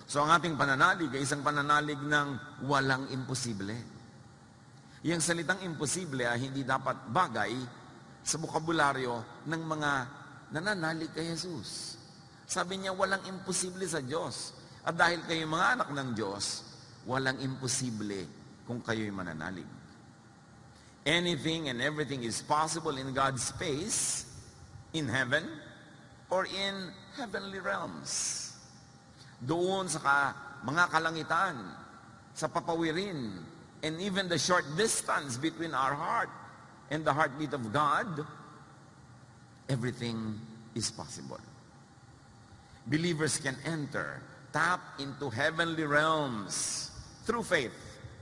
So ang ating pananalig ay isang pananalig ng walang imposible. Yung salitang imposible ay hindi dapat bagay sa bokabularyo ng mga nananalig kay Jesus. Sabi niya, walang imposible sa Diyos. At dahil kayo mga anak ng Diyos, walang imposible kung kayo'y mananalig. Anything and everything is possible in God's space, in heaven, or in heavenly realms. Doon sa mga kalangitan, sa papawirin, and even the short distance between our heart and the heartbeat of God, everything is possible. Believers can enter, tap into heavenly realms through faith,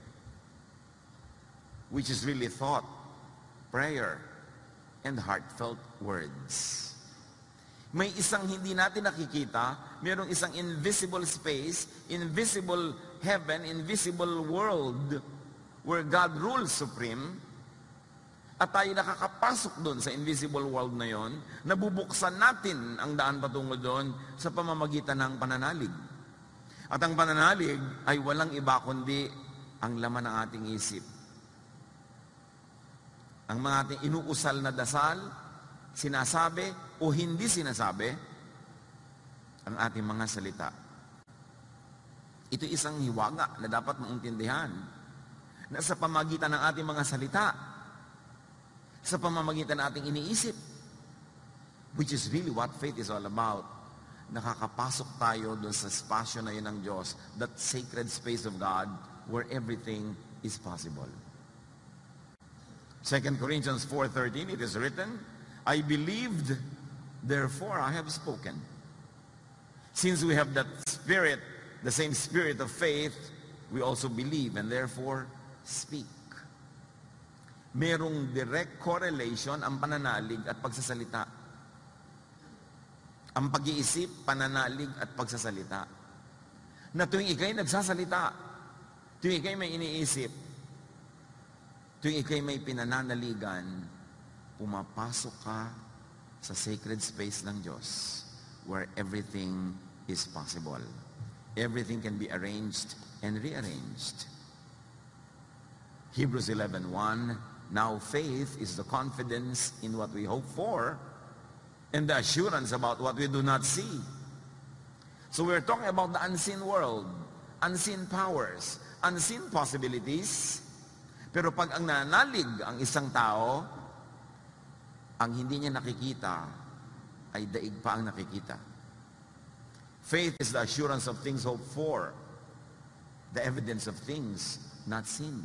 which is really thought, prayer, and heartfelt words. May isang hindi natin nakikita, mayroong isang invisible space, invisible heaven, invisible world, where God rules supreme, at tayo nakakapasok doon sa invisible world na yon, nabubuksan natin ang daan patungo doon sa pamamagitan ng pananalig. At ang pananalig ay walang iba kundi ang laman ng ating isip. Ang mga ating inuusal na dasal, sinasabi o hindi sinasabi, ang ating mga salita. Ito isang hiwaga na dapat maintindihan na sa pamagitan ng ating mga salita, sa pamamagitan ng ating iniisip, which is really what faith is all about. Nakakapasok tayo doon sa spasyo na yun ng Diyos, that sacred space of God, where everything is possible. 2 Corinthians 4:13, it is written, I believed, therefore I have spoken. Since we have that spirit, the same spirit of faith, we also believe and therefore speak. Merong direct correlation ang pananalig at pagsasalita. Ang pag-iisip, pananalig at pagsasalita. Na tuwing ikay nagsasalita, tuwing ikay may iniisip, tuwing ikay may pinananaligan, pumapasok ka sa sacred space ng Diyos where everything is possible. Everything can be arranged and rearranged. Hebrews 11:1, now faith is the confidence in what we hope for and the assurance about what we do not see. So we're talking about the unseen world, unseen powers, unseen possibilities. Pero pag ang nanalig ang isang tao, ang hindi niya nakikita ay daig pa ang nakikita. Faith is the assurance of things hoped for, the evidence of things not seen.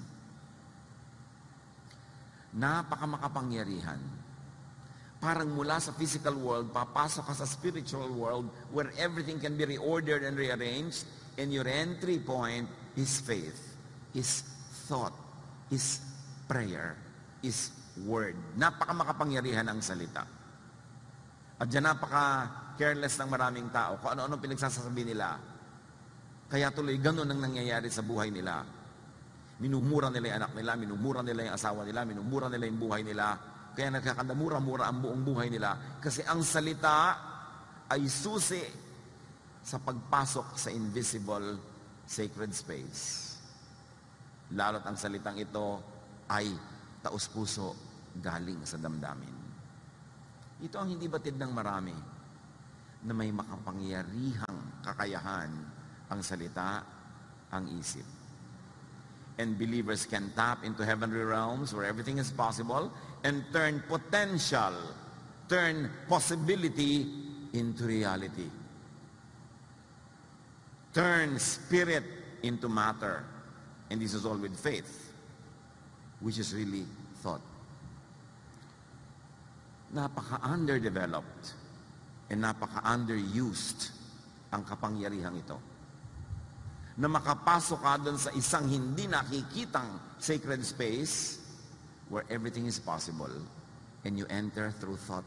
Napakamakapangyarihan. Parang mula sa physical world, papasok ka sa spiritual world where everything can be reordered and rearranged, and your entry point is faith, is thought, is prayer, is word. Napakamakapangyarihan ang salita. At dyan napaka-careless ng maraming tao kung ano-ano pinagsasabi nila. Kaya tuloy ganun ang nangyayari sa buhay nila. Minumura nila yung anak nila, minumura nila yung asawa nila, minumura nila yung buhay nila. Kaya nagkakandamura-mura ang buong buhay nila. Kasi ang salita ay susi sa pagpasok sa invisible sacred space. Lalo't ang salitang ito ay taus-puso galing sa damdamin. Ito ang hindi batid ng marami na may makapangyarihang kakayahan ang salita, ang isip. And believers can tap into heavenly realms where everything is possible and turn potential, turn possibility into reality. Turn spirit into matter. And this is all with faith, which is really thought. Napaka-underdeveloped and napaka-underused ang kapangyarihang ito. Na makapasok ka doon sa isang hindi nakikitang sacred space where everything is possible and you enter through thought.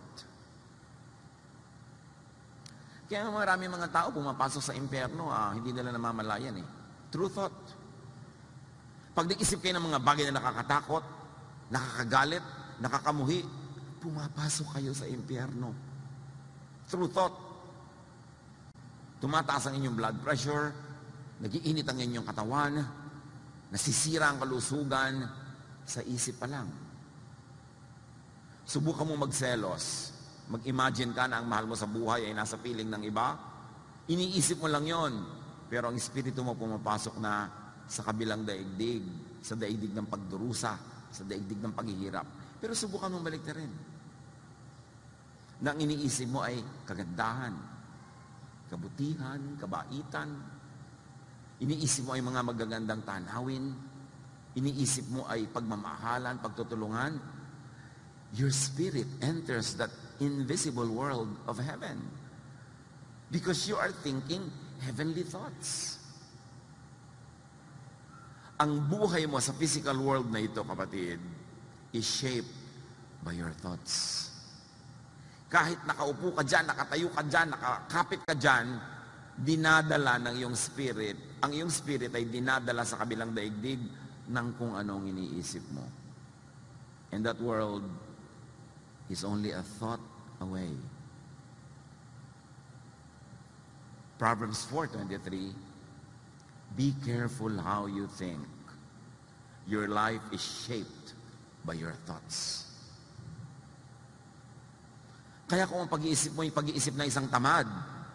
Kaya marami mga tao pumapasok sa impyerno, hindi nila namamalayan through thought. Pag nag-isip kayo ng mga bagay na nakakatakot, nakakagalit, nakakamuhi, pumapasok kayo sa impyerno. Through thought. Tumataas ang inyong blood pressure, nagiinit ang inyong katawan, nasisira ang kalusugan, sa isip pa lang. Subukan mo magselos. Mag-imagine ka na ang mahal mo sa buhay ay nasa piling ng iba. Iniisip mo lang yon, pero ang espiritu mo pumapasok na sa kabilang daigdig, sa daigdig ng pagdurusa, sa daigdig ng paghihirap. Pero subukan mong balik na rin. Na ang iniisip mo ay kagandahan, kabutihan, kabaitan. Iniisip mo ay mga magagandang tanawin. Iniisip mo ay pagmamahalan, pagtutulungan. Your spirit enters that invisible world of heaven. Because you are thinking heavenly thoughts. Ang buhay mo sa physical world na ito, kapatid, is shaped by your thoughts. Kahit nakaupo ka dyan, nakatayo ka dyan, nakakapit ka dyan, dinadala ng iyong spirit. Ang iyong spirit ay dinadala sa kabilang daigdig ng kung anong iniisip mo. And that world is only a thought away. Proverbs 4:23, be careful how you think. Your life is shaped by your thoughts. Kaya kung ang pag-iisip mo ay pag-iisip ng isang tamad,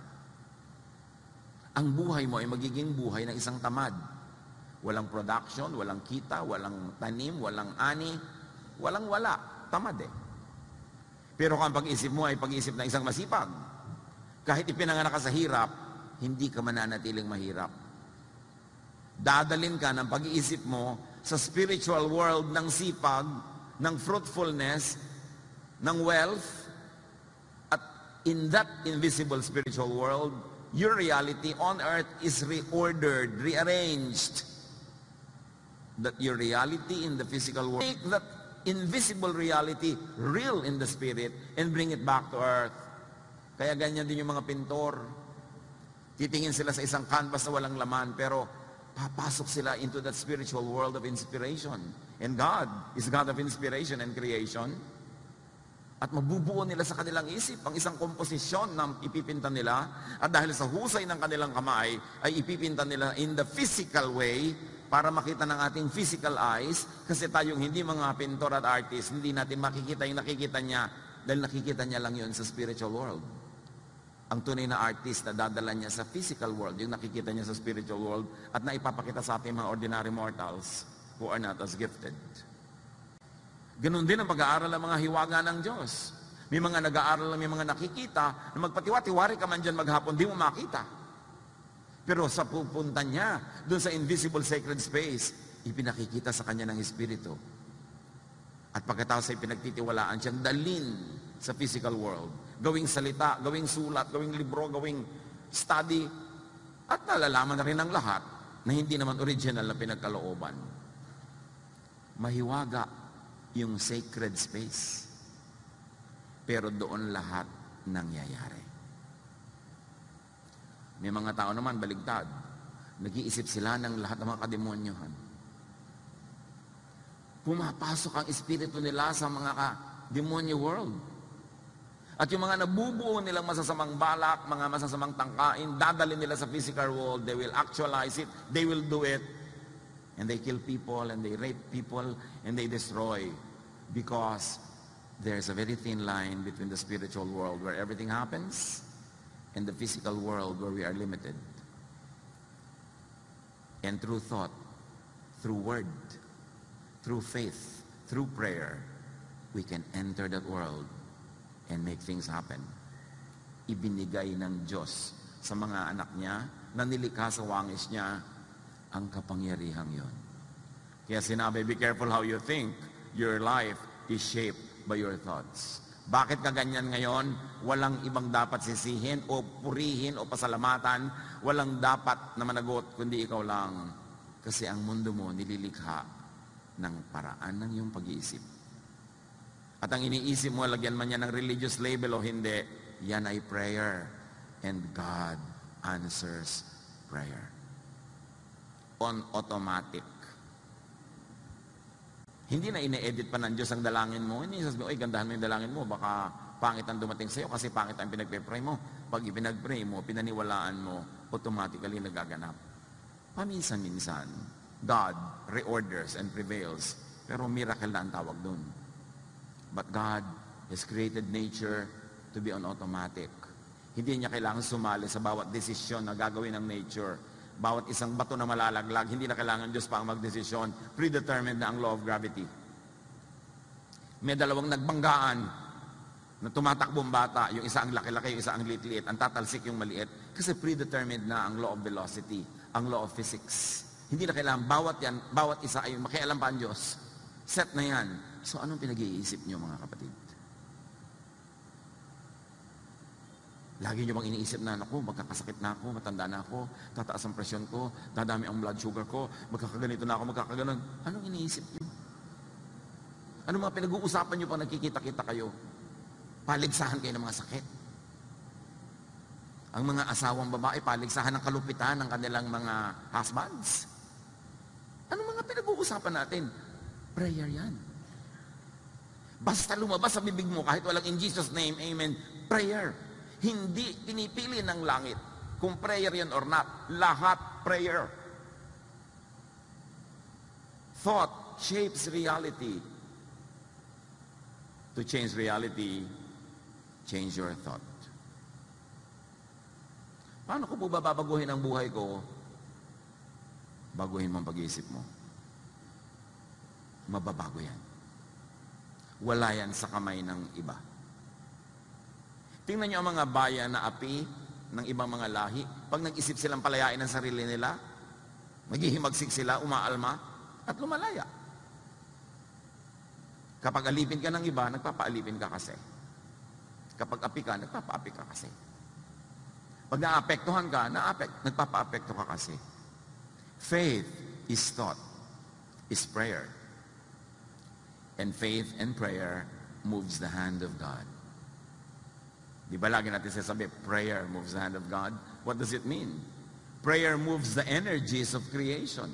ang buhay mo ay magiging buhay ng isang tamad. Walang production, walang kita, walang tanim, walang ani, walang-wala. Tamad eh. Pero kung ang pag-isip mo ay pag-isip ng isang masipag, kahit ipinanganak ka sa hirap, hindi ka mananatiling mahirap. Dadalin ka ng pag-iisip mo sa spiritual world ng sipag, ng fruitfulness, ng wealth, at in that invisible spiritual world, your reality on earth is reordered, rearranged. That your reality in the physical world, make that invisible reality real in the spirit and bring it back to earth. Kaya ganyan din yung mga pintor. Titingin sila sa isang canvas na walang laman, pero papasok sila into that spiritual world of inspiration. And God is God of inspiration and creation. At mabubuo nila sa kanilang isip ang isang komposisyon na ipipinta nila. At dahil sa husay ng kanilang kamay, ay ipipinta nila in the physical way para makita ng ating physical eyes. Kasi tayong hindi mga pintor at artist, hindi natin makikita yung nakikita niya dahil nakikita niya lang yun sa spiritual world. Ang tunay na artist na dadala niya sa physical world, yung nakikita niya sa spiritual world at naipapakita sa ating mga ordinary mortals who are not as gifted. Ganon din ang pag-aaral ng mga hiwaga ng Diyos. May mga nag-aaral, may mga nakikita, na magpatiwa-tiwari ka man dyan maghapon, di mo makita. Pero sa pupunta niya, doon sa invisible sacred space, ipinakikita sa kanya ng Espiritu. At pagkatapos ay pinagtitiwalaan siyang dalin sa physical world. Gawing salita, gawing sulat, gawing libro, gawing study. At nalalaman na rin ang lahat na hindi naman original na pinagkalooban. Mahiwaga yung sacred space. Pero doon lahat nangyayari. May mga tao naman baligtad. Nag-iisip sila ng lahat ng mga kademonyohan. Pumapasok ang espiritu nila sa mga demonyo world. At yung mga nabubuo nilang masasamang balak, mga masasamang tangkain, dadalhin nila sa physical world, they will actualize it, they will do it, and they kill people, and they rape people, and they destroy. Because there's a very thin line between the spiritual world where everything happens and the physical world where we are limited. And through thought, through word, through faith, through prayer, we can enter that world and make things happen. Ibinigay ng Diyos sa mga anak niya na nilikha sa wangis niya ang kapangyarihang yon. Kaya sinabi, be careful how you think. Your life is shaped by your thoughts. Bakit ka ganyan ngayon? Walang ibang dapat sisihin o purihin o pasalamatan. Walang dapat na managot kundi ikaw lang. Kasi ang mundo mo nililikha ng paraan ng iyong pag-iisip. At ang iniisip mo, lagyan man yan ng religious label o hindi, yan ay prayer. And God answers prayer. On automatic. Hindi na ine-edit pa ng Diyos ang dalangin mo. Hindi sasabihin, oy, gandahan mo yung dalangin mo. Baka pangit ang dumating sa'yo kasi pangit ang pinagpe-pray mo. Pag ipinag-pray mo, pinaniwalaan mo, automatically nagaganap. Paminsan-minsan, God reorders and prevails. Pero miracle na ang tawag dun. But God has created nature to be on automatic. Hindi niya kailangan sumali sa bawat desisyon na gagawin ng nature. Bawat isang bato na malalaglag, hindi na kailangan Diyos pa ang magdesisyon. Predetermined na ang law of gravity. May dalawang nagbanggaan na tumatakbong bata. Yung isa ang laki-laki, yung isa ang liit-liit. Ang tatalsik yung maliit. Kasi predetermined na ang law of velocity, ang law of physics. Hindi na kailangan bawat isa ay makialam pa ang Diyos. Set na yan. So anong pinag-iisip niyo mga kapatid? Lagi niyo bang iniisip na, naku, magkakasakit na ako, matanda na ako, tataas ang presyon ko, dadami ang blood sugar ko, magkakaganito na ako, magkakaganon. Anong iniisip niyo? Ano mga pinag-uusapan niyo pag nagkikita-kita kayo? Paligsahan kayo ng mga sakit. Ang mga asawang babae, paligsahan ng kalupitan ng kanilang mga husbands. Ano mga pinag-uusapan natin? Prayer yan. Basta lumabas sa bibig mo, kahit walang in Jesus' name, amen, prayer. Hindi pinipili ng langit kung prayer yan or not. Lahat prayer. Thought shapes reality. To change reality, change your thought. Paano ko po babaguhin ang buhay ko? Baguhin mo ang pag-iisip mo. Mababago yan. Wala yan sa kamay ng iba. Tingnan niyo ang mga bayan na api ng ibang mga lahi. Pag nag-isip silang palayain ang sarili nila, maghihimagsik sila, umaalma, at lumalaya. Kapag alipin ka ng iba, nagpapaalipin ka kasi. Kapag api ka, nagpapaapi ka kasi. Pag naapektuhan ka, nagpapaapekto ka kasi. Faith is thought, is prayer. And faith and prayer moves the hand of God. Di ba lagi natin sasabi, prayer moves the hand of God? What does it mean? Prayer moves the energies of creation.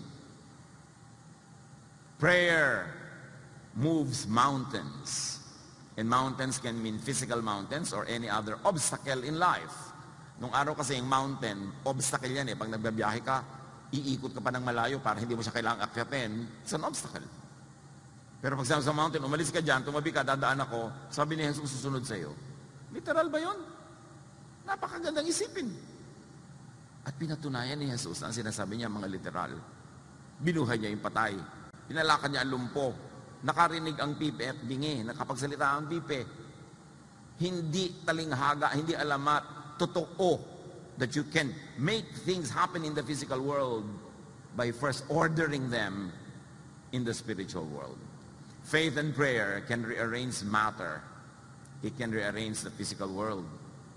Prayer moves mountains. And mountains can mean physical mountains or any other obstacle in life. Nung araw kasi yung mountain, obstacle yan eh. Pag nagbabiyahe ka, iikot ka pa ng malayo para hindi mo siya kailangang akyatin. It's an obstacle. Pero pag sa mountain, umalis ka dyan, tumabi ka, dadaan ako, sabi ni Jesus susunod sa iyo. Literal ba yun? Napakagandang isipin. At pinatunayan ni Jesus ang sinasabi niya mga literal. Binuhay niya yung patay. Pinalakad niya ang lumpo. Nakarinig ang pipe at bingi. Nakapagsalita ang pipe. Hindi talinghaga, hindi alamat, totoo that you can make things happen in the physical world by first ordering them in the spiritual world. Faith and prayer can rearrange matter. It can rearrange the physical world.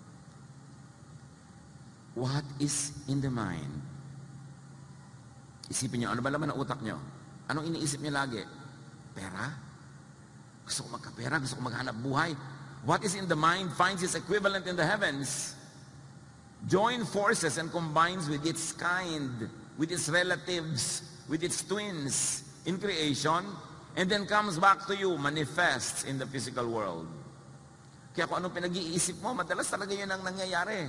What is in the mind? Isipin niyo, ano ba laman ang utak niyo? Anong iniisip niyo lagi? Pera? Gusto ko magkapera, gusto ko maghanap buhay. What is in the mind finds its equivalent in the heavens. Join forces and combines with its kind, with its relatives, with its twins in creation, and then comes back to you, manifests in the physical world. Kaya kung anong pinag-iisip mo, madalas talaga yun ang nangyayari.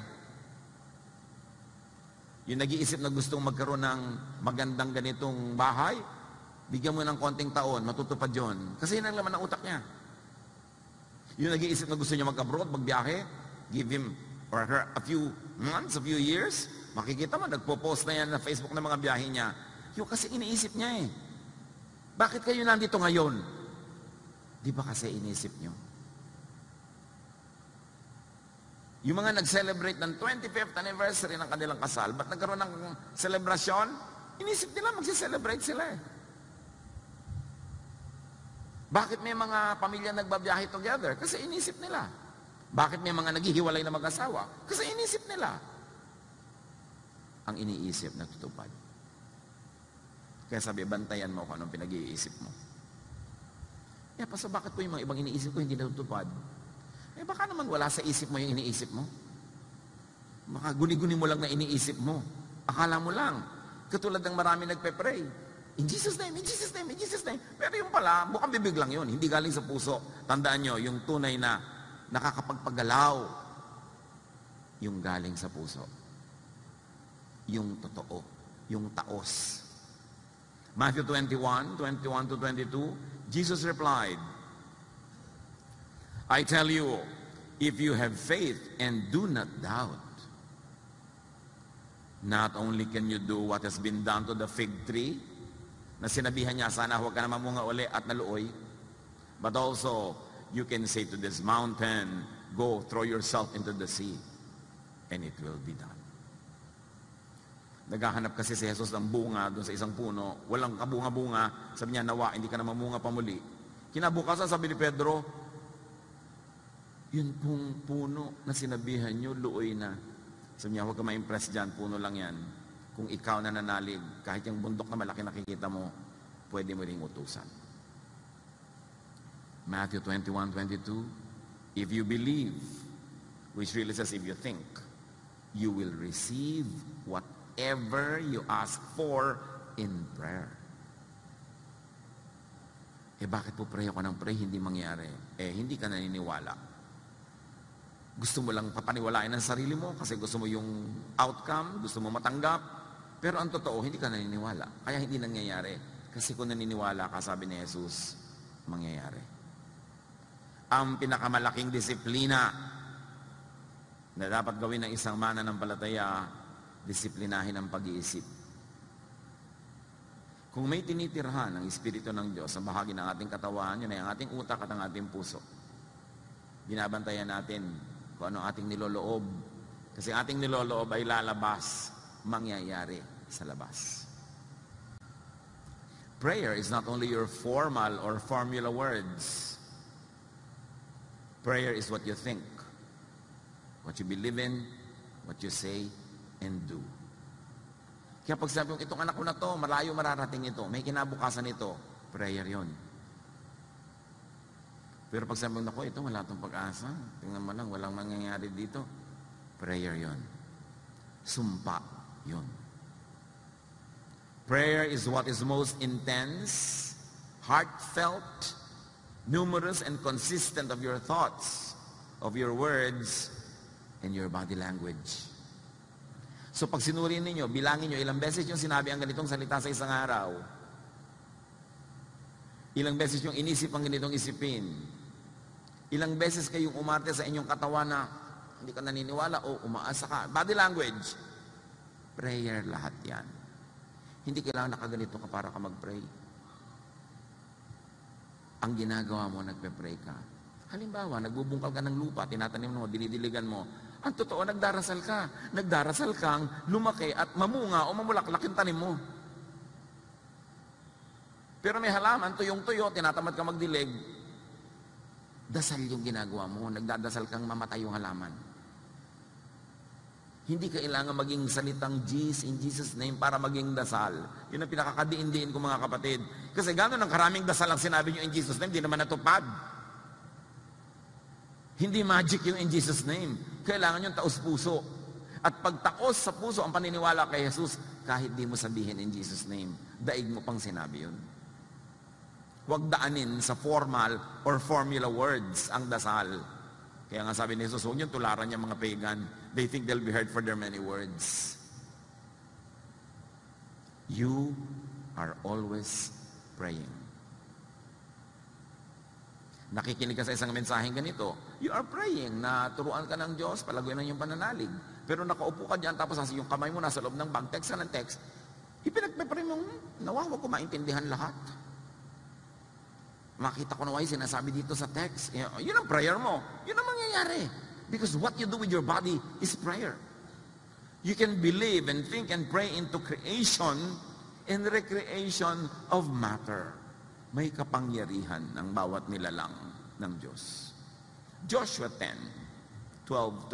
Yung nag-iisip na gustong magkaroon ng magandang ganitong bahay, bigyan mo ng konting taon, matutupad yun. Kasi yun ang laman ng utak niya. Yung nag-iisip na gusto niya mag-abroad, magbiyahe, give him or her a few months, a few years, makikita mo, nagpo-post na yan na Facebook ng mga biyahe niya. Yung kasi iniisip niya eh. Bakit kayo nandito ngayon? Di ba kasi iniisip niyo? Yung mga nag-celebrate ng 25th anniversary ng kanilang kasal, ba't nagkaroon ng celebration? Inisip nila, magsi-celebrate sila eh. Bakit may mga pamilya nagbabiyahe together? Kasi inisip nila. Bakit may mga naghihiwalay na mag-asawa? Kasi inisip nila. Ang iniisip na tutupad. Kaya sabi, bantayan mo kung anong pinag-iisip mo. Pastor, bakit po yung mga ibang iniisip ko hindi natutupad? Baka naman wala sa isip mo yung iniisip mo. Baka guni-guni mo lang na iniisip mo. Akala mo lang. Katulad ng marami nagpe-pray. In Jesus' name, in Jesus' name, in Jesus' name. Pero yung pala, bukang bibig lang yun. Hindi galing sa puso. Tandaan nyo, yung tunay na nakakapagpagalaw, yung galing sa puso. Yung totoo. yung taos. Matthew 21 to 22, Jesus replied, I tell you, if you have faith and do not doubt, not only can you do what has been done to the fig tree, na sinabihan niya, sana huwag ka na mamunga uli at naluoy, but also, you can say to this mountain, go throw yourself into the sea, and it will be done. Naghahanap kasi si Jesus ng bunga doon sa isang puno, walang kabunga-bunga, sabi niya, nawa, hindi ka na mamunga pa muli. Kinabukasan, sabi ni Pedro, yun pong puno na sinabihan niyo, luoy na. Sabi niya, huwag ka ma-impress dyan, puno lang yan. Kung ikaw na nanalig, kahit yung bundok na malaki nakikita mo, pwede mo ring utusan. Matthew 21:22, if you believe, which really says if you think, you will receive whatever you ask for in prayer. Bakit po pray ako ng pray, hindi mangyari? Hindi ka naniniwala. Gusto mo lang papaniwalain ang sarili mo kasi gusto mo yung outcome, gusto mo matanggap. Pero ang totoo, hindi ka naniniwala. Kaya hindi nangyayari. Kasi kung naniniwala ka, sabi ni Jesus, mangyayari. Ang pinakamalaking disiplina na dapat gawin ng isang mananampalataya, disiplinahin ang pag-iisip. Kung may tinitirhan ng Espiritu ng Diyos sa bahagi ng ating katawan, yun ay ang ating utak at ang ating puso. Binabantayan natin kung ano ating niloloob. Kasi ating niloloob ay lalabas, mangyayari sa labas. Prayer is not only your formal or formula words. Prayer is what you think, what you believe in, what you say, and do. Kaya pag sabi mo, itong anak ko na to, malayo mararating ito, may kinabukasan ito, prayer yon. Pero pag sabi mo, ito, wala itong pag-asa, tingnan mo lang, walang mangyayari dito, prayer yon. Sumpa yon. Prayer is what is most intense, heartfelt, numerous, and consistent of your thoughts, of your words, and your body language. So pag sinuri ninyo, bilangin nyo, ilang beses yung sinabi ang ganitong salita sa isang araw. Ilang beses yung inisip ang ganitong isipin. Ilang beses kayong umarte sa inyong katawan na hindi ka naniniwala o umaasa ka. Body language. Prayer lahat yan. Hindi kailangan nakaganito ka para ka mag-pray. Ang ginagawa mo, nagpe-pray ka. Halimbawa, nagbubungkal ka ng lupa, tinatanim mo, dinidiligan mo. Ang totoo, nagdarasal ka. Nagdarasal kang lumaki at mamunga o mamulaklak yung tanim mo. Pero may halaman, tuyong-tuyo, tinatamad ka magdilig. Dasal yung ginagawa mo. Nagdadasal kang mamatay yung halaman. Hindi kailangan maging salitang in Jesus' name para maging dasal. Yun ang pinakakadiin-diin ko mga kapatid. Kasi gano'n ang karaming dasal ang sinabi nyo in Jesus' name, di naman natupad. Hindi magic yung in Jesus' name. Kailangan yung taos-puso. At pag taos sa puso ang paniniwala kay Jesus, kahit di mo sabihin in Jesus' name, daig mo pang sinabi yun. Huwag daanin sa formal or formula words ang dasal. Kaya nga sabi ni Jesus, huwag niyong tularan yung mga pagan. They think they'll be heard for their many words. You are always praying. Nakikinig ka sa isang mensaheng ganito, you are praying na turuan ka ng Diyos, palaguin ang iyong pananalig. Pero nakaupo ka dyan, tapos yung kamay mo nasa loob ng bag, text ka ng text, ipinagpapray mong nawa, huwag ko maintindihan lahat. Makita ko na why sinasabi dito sa text. Yun ang prayer mo. Yun ang mangyayari. Because what you do with your body is prayer. You can believe and think and pray into creation and recreation of matter. May kapangyarihan ng bawat nilalang ng Diyos. Joshua 10:12 to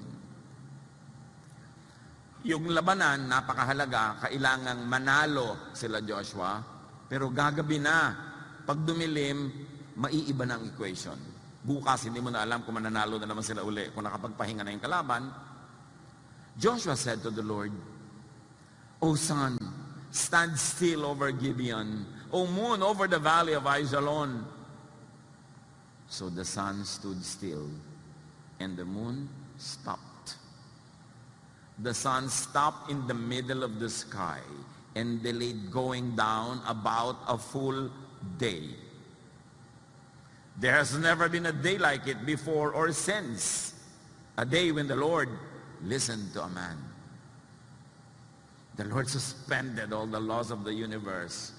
14. Yung labanan, napakahalaga, kailangang manalo sila Joshua, pero gagabi na. Pag dumilim, maiiba na ang equation. Bukas, hindi mo na alam kung mananalo na naman sila uli, kung nakapagpahinga na yung kalaban. Joshua said to the Lord, O sun, stand still over Gibeon. O moon, over the valley of Ajalon. So the sun stood still, and the moon stopped. the sun stopped in the middle of the sky and delayed going down about a full day. There has never been a day like it before or since. A day when the Lord listened to a man. The Lord suspended all the laws of the universe.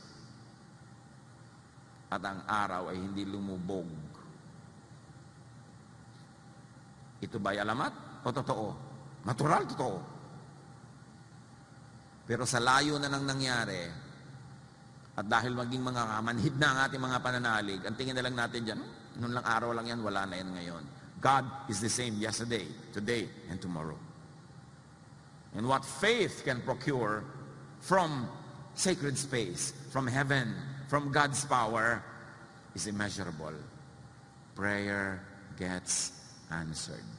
At ang araw ay hindi lumubog. Ito ba'y alamat o totoo? Natural, totoo. Pero sa layo na nang nangyari, at dahil maging mga manhid na ang ating mga pananalig, ang tingin na lang natin dyan, noon lang araw lang yan, wala na yan ngayon. God is the same yesterday, today, and tomorrow. And what faith can procure from sacred space, from heaven, from God's power, is immeasurable. Prayer gets answered.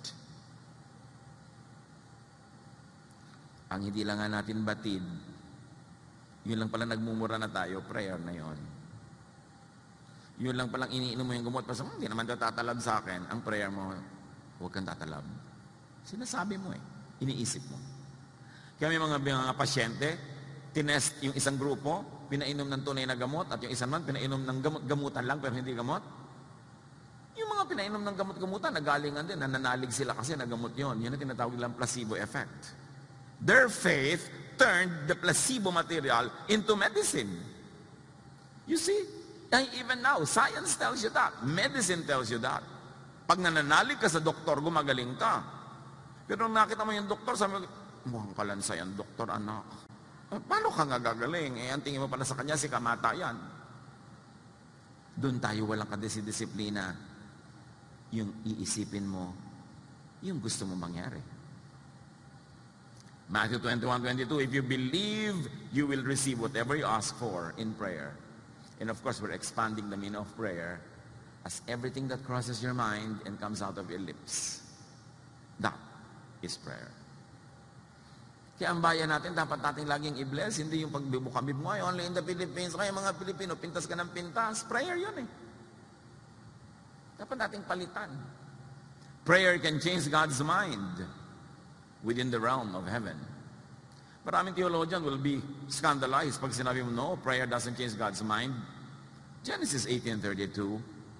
Ang hindi lang nga natin batid, yun lang pala nagmumura na tayo, prayer na yon. Yun lang palang iniinom mo yung gamot, pasok, hindi naman ito tatalab sa akin. Ang prayer mo, huwag kang tatalab. Sinasabi mo iniisip mo. Kaya may mga pasyente, tinest yung isang grupo, pinainom ng tunay na gamot, at yung isang man, pinainom ng gamutan lang, pero hindi gamot. Yung mga pinainom ng gamot-gamutan, nagalingan din, nananalig sila kasi nagamot yon. Yan ang tinatawag nilang placebo effect. Their faith turned the placebo material into medicine. You see? Even now, science tells you that. Medicine tells you that. Pag nananalig ka sa doktor, gumagaling ka. Pero nung nakita mo yung doktor, sabi mo, mukhang kalansay ang doktor, anak. Paano ka nga gagaling? Ang tingin mo pala sa kanya, si kamatayan. Doon tayo walang kadisiplina. Yung iisipin mo, yung gusto mo mangyari. Matthew 21:22, if you believe, you will receive whatever you ask for in prayer. And of course, we're expanding the meaning of prayer as everything that crosses your mind and comes out of your lips. That is prayer. Kaya ang bayan natin, dapat natin laging i-bless, hindi yung pagbibukabib mo, only in the Philippines. Kaya mga Pilipino, pintas ka ng pintas. Prayer yun Dapat nating palitan. Prayer can change God's mind within the realm of heaven. Maraming theologian will be scandalized pag sinabi mo, no, prayer doesn't change God's mind. Genesis 18:32.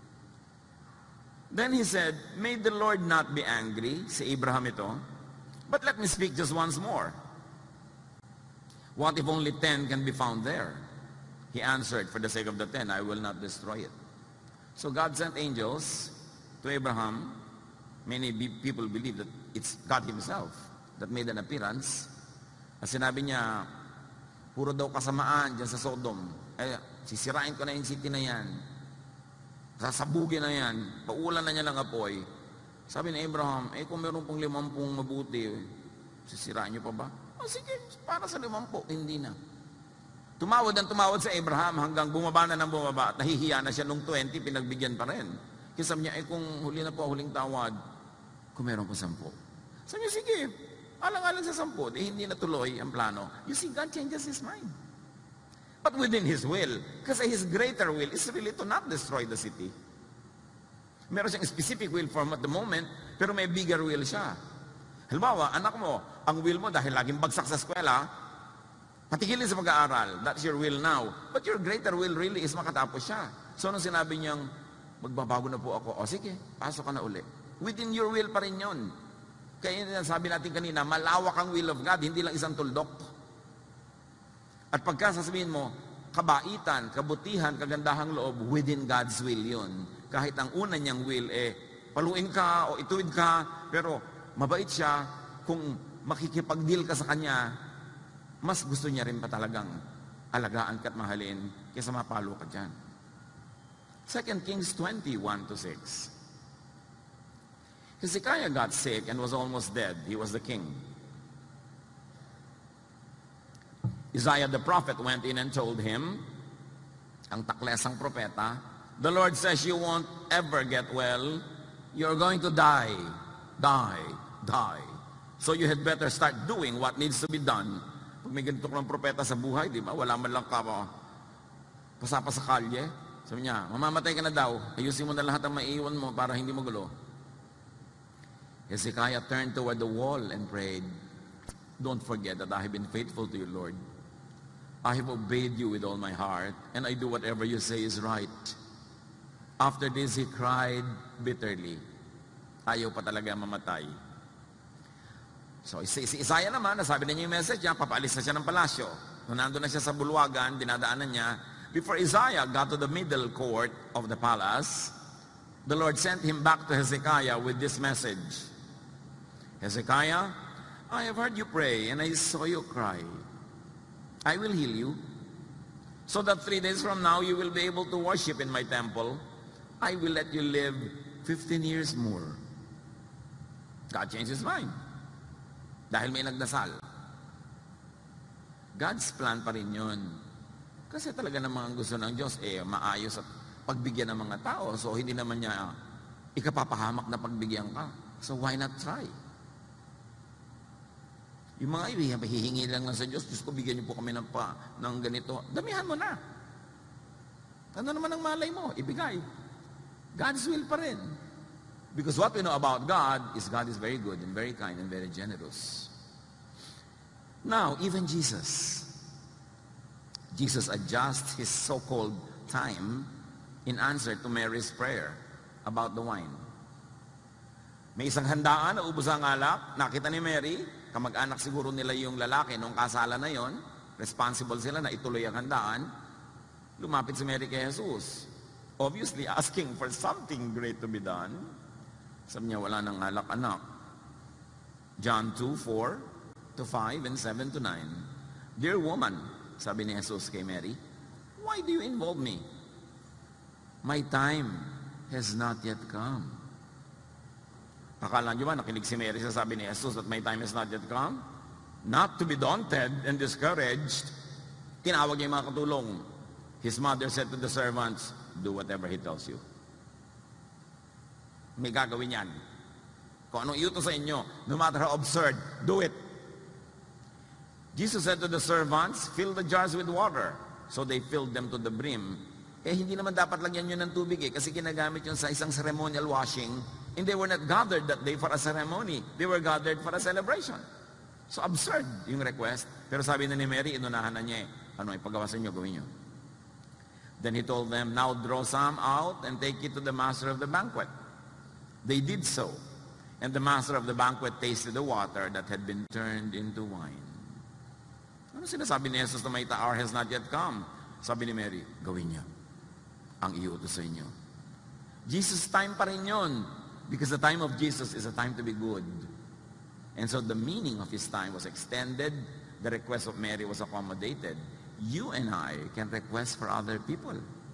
Then he said, may the Lord not be angry, si Abraham ito, but let me speak just once more. What if only 10 can be found there? He answered, for the sake of the 10, I will not destroy it. So God sent angels to Abraham. Many people believe that it's God himself that made an appearance. At sinabi niya, puro daw kasamaan dyan sa Sodom. Sisirain ko na yung city na yan. Sasabugin na yan. Paulan na niya ng apoy. Sabi ni Abraham, kung meron pong 50 mabuti, sisirain niyo pa ba? Sige, para sa 50, hindi na. Tumawad sa Abraham hanggang bumaba na ng bumaba at nahihiya na siya nung 20, pinagbigyan pa rin. Kaya sabi niya, kung huli na po, huling tawad, kung meron po 10. Sabi niya, sige, alang-alang sa 10, hindi natuloy ang plano. You see, God changes His mind. But within His will, kasi His greater will is really to not destroy the city. Meron siyang specific will from at the moment, pero may bigger will siya. Halimbawa, anak mo, ang will mo dahil laging bagsak sa eskwela, patigilin sa pag-aaral. That's your will now. But your greater will really is makatapos siya. So, nung sinabi niyang, magbabago na po ako, sige, pasok ka na uli. Within your will pa rin yun. Kaya sabi natin kanina, malawak ang will of God, hindi lang isang tuldok. At pagka sasabihin mo, kabaitan, kabutihan, kagandahang loob, within God's will yun. Kahit ang una niyang will, paluin ka o ituwid ka, pero mabait siya, kung makikipag-deal ka sa Kanya, mas gusto niya rin pa talagang alagaan ka at mahalin kaysa mapalo ka dyan. 2 Kings 20:1-6. Hezekiah got sick and was almost dead. He was the king. Isaiah the prophet went in and told him, ang taklesang propeta, the Lord says you won't ever get well. You're going to die. Die. Die. So you had better start doing what needs to be done. Pag may ganito ng propeta sa buhay, di ba? Wala man lang ka pasapa sa kalye. Sabi niya, mamamatay ka na daw. Ayusin mo na lahat ang maiiwan mo para hindi magulo. Hezekiah turned toward the wall and prayed, Don't forget that I have been faithful to you, Lord. I have obeyed you with all my heart, and I do whatever you say is right. After this, he cried bitterly. Ayaw pa talaga mamatay. So, si Isaiah naman, nasabi na niya yung message niya, papaalis na siya ng palasyo. Nung nandun na siya sa bulwagan, dinadaanan niya. Before Isaiah got to the middle court of the palace, the Lord sent him back to Hezekiah with this message. Hezekiah, I have heard you pray, and I saw you cry. I will heal you, so that 3 days from now you will be able to worship in my temple. I will let you live 15 years more. God changed his mind. Dahil may nagdasal. God's plan pa rin yun. Kasi talaga namang gusto ng Diyos, maayos at pagbigyan ng mga tao. So hindi naman niya ikapapahamak na pagbigyan ka. So why not try? Yung mga hihingi lang sa Diyos, Diyos ko, bigyan niyo po kami ng ganito. Damihan mo na. Ano naman ang malay mo? Ibigay. God's will pa rin. Because what we know about God is very good and very kind and very generous. Now, even Jesus adjusts his so-called time in answer to Mary's prayer about the wine. May isang handaan na ubos ang alak, nakita ni Mary, kamag-anak siguro nila yung lalaki nung kasala na yon, responsible sila na ituloy ang handaan, lumapit si Mary kay Jesus. Obviously asking for something great to be done. Sabi niya, wala nang alak, anak. John 2:4-5 and 7-9. Dear woman, sabi ni Jesus kay Mary, why do you involve me? My time has not yet come. Akala niyo ba, nakinig si Mary sa sabi ni Jesus that my time has not yet come? Not to be daunted and discouraged, tinawag niya yung mga katulong. His mother said to the servants, do whatever he tells you. May gagawin yan. Kung anong iutos sa inyo, no matter how absurd, do it. Jesus said to the servants, fill the jars with water. So they filled them to the brim. Hindi naman dapat lagyan yun ng tubig kasi ginagamit yun sa isang ceremonial washing. And they were not gathered that day for a ceremony. They were gathered for a celebration. So absurd yung request. Pero sabi na ni Mary, inunahan na niya ano, ipagawa sa inyo, gawin nyo. Then he told them, now draw some out and take it to the master of the banquet. They did so. And the master of the banquet tasted the water that had been turned into wine. Ano sinasabi ni Jesus na may hour has not yet come? Sabi ni Mary, gawin niya ang iutos sa inyo. Jesus' time pa rin yun. Because the time of Jesus is a time to be good. And so the meaning of his time was extended. The request of Mary was accommodated. You and I can request for other people.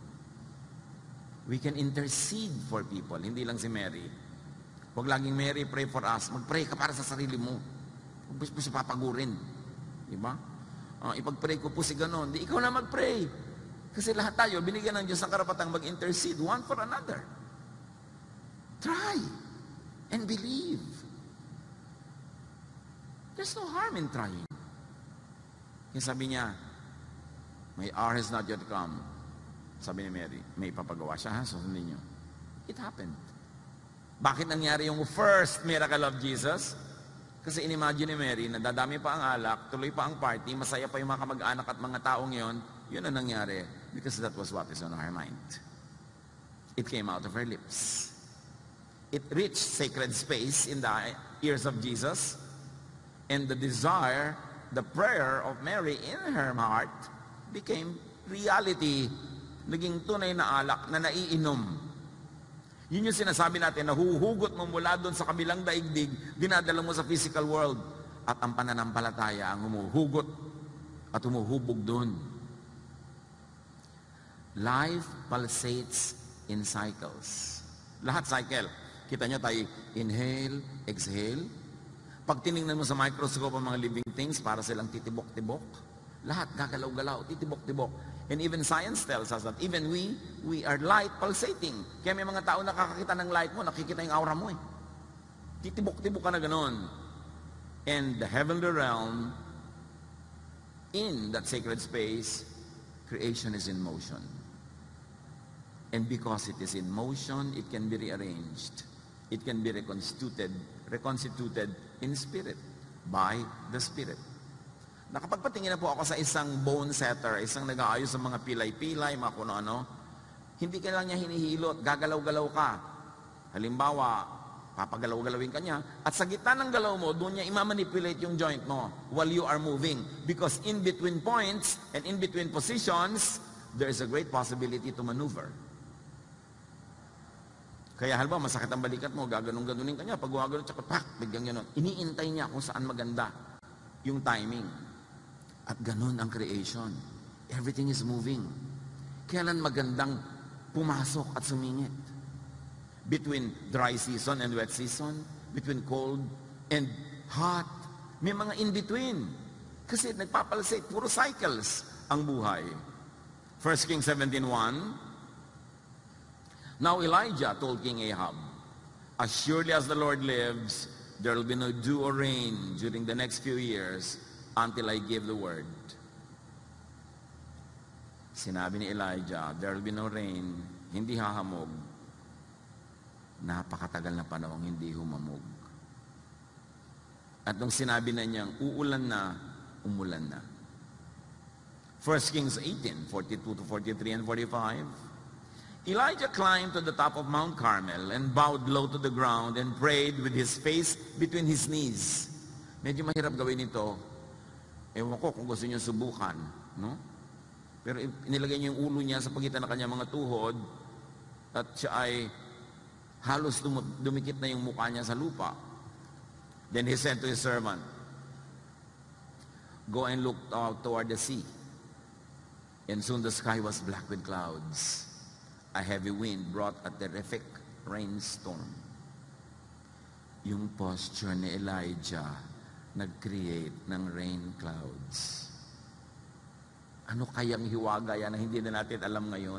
We can intercede for people. Hindi lang si Mary. Huwag laging Mary, pray for us. Mag-pray ka para sa sarili mo. Huwag mo siya papagurin. Diba? Ipag-pray ko po si ganon. Di ikaw na mag-pray. Kasi lahat tayo, binigyan ng Diyos ng karapatang mag-intercede one for another. Try and believe. There's no harm in trying. Kaya sabi niya, my hour has not yet come. Sabi ni Mary, may papagawa siya, sundin niyo. It happened. Bakit nangyari yung first miracle of Jesus? Kasi inimagine ni Mary na dadami pa ang alak, tuloy pa ang party, masaya pa yung mga kamag-anak at mga taong yon. Yun ang nangyari. Because that was what is on her mind. It came out of her lips. It reached sacred space in the ears of Jesus. And the desire, the prayer of Mary in her heart became reality. Naging tunay na alak na naiinom. Yun yung sinasabi natin, nahuhugot mo mula doon sa kabilang daigdig, dinadala mo sa physical world. At ang pananampalataya ang humuhugot at humuhubog doon. Life pulsates in cycles. Lahat cycle. Kita nyo tayo, inhale, exhale. Pag tinignan mo sa microscope ang mga living things, para silang titibok-tibok. Lahat gagalaw-galaw, titibok-tibok. And even science tells us that even we are light pulsating. Kaya may mga tao nakakakita ng light mo, nakikita yung aura mo eh. Titibok-tibok ka na ganon. And the heavenly realm, in that sacred space, creation is in motion. And because it is in motion, it can be rearranged. It can be reconstituted in spirit. by the Spirit. Nakapagpatingin na po ako sa isang bone setter, isang nag-aayos sa mga pilay-pilay, mga kung ano. Hindi ka lang niya hinihilot, gagalaw-galaw ka. Halimbawa, papagalaw-galawin ka niya, at sa gitna ng galaw mo, doon niya imamanipulate yung joint mo while you are moving. Because in between points and in between positions, there is a great possibility to maneuver. Kaya halimbawa, masakit ang balikat mo, gaganong-ganunin ka niya, pag gumagano, tsaka pak, bigyan gano'n. Iniintay niya kung saan maganda yung timing. At ganun ang creation. Everything is moving. Kailan magandang pumasok at sumingit? Between dry season and wet season, between cold and hot, may mga in-between. Kasi nagpapalsate, puro cycles ang buhay. 1 Kings 17:1, Now Elijah told King Ahab, As surely as the Lord lives, there will be no dew or rain during the next few years until I give the word. Sinabi ni Elijah, there will be no rain, hindi hahamog. Napakatagal na panahon hindi humamog. At nung sinabi na niyang uulan na, umulan na. 1 Kings 18:42-43 and 45. Elijah climbed to the top of Mount Carmel and bowed low to the ground and prayed with his face between his knees. Medyo mahirap gawin ito. Ewan ko kung gusto niyo subukan, no? Pero inilagay niya yung ulo niya sa pagitan ng kanyang mga tuhod at siya ay halos dumikit na yung mukha niya sa lupa. Then he said to his servant, Go and look out toward the sea. And soon the sky was black with clouds. A heavy wind brought a terrific rainstorm. Yung posture ni Elijah nag-create ng rain clouds. Ano kayang hiwaga yan na hindi na natin alam ngayon?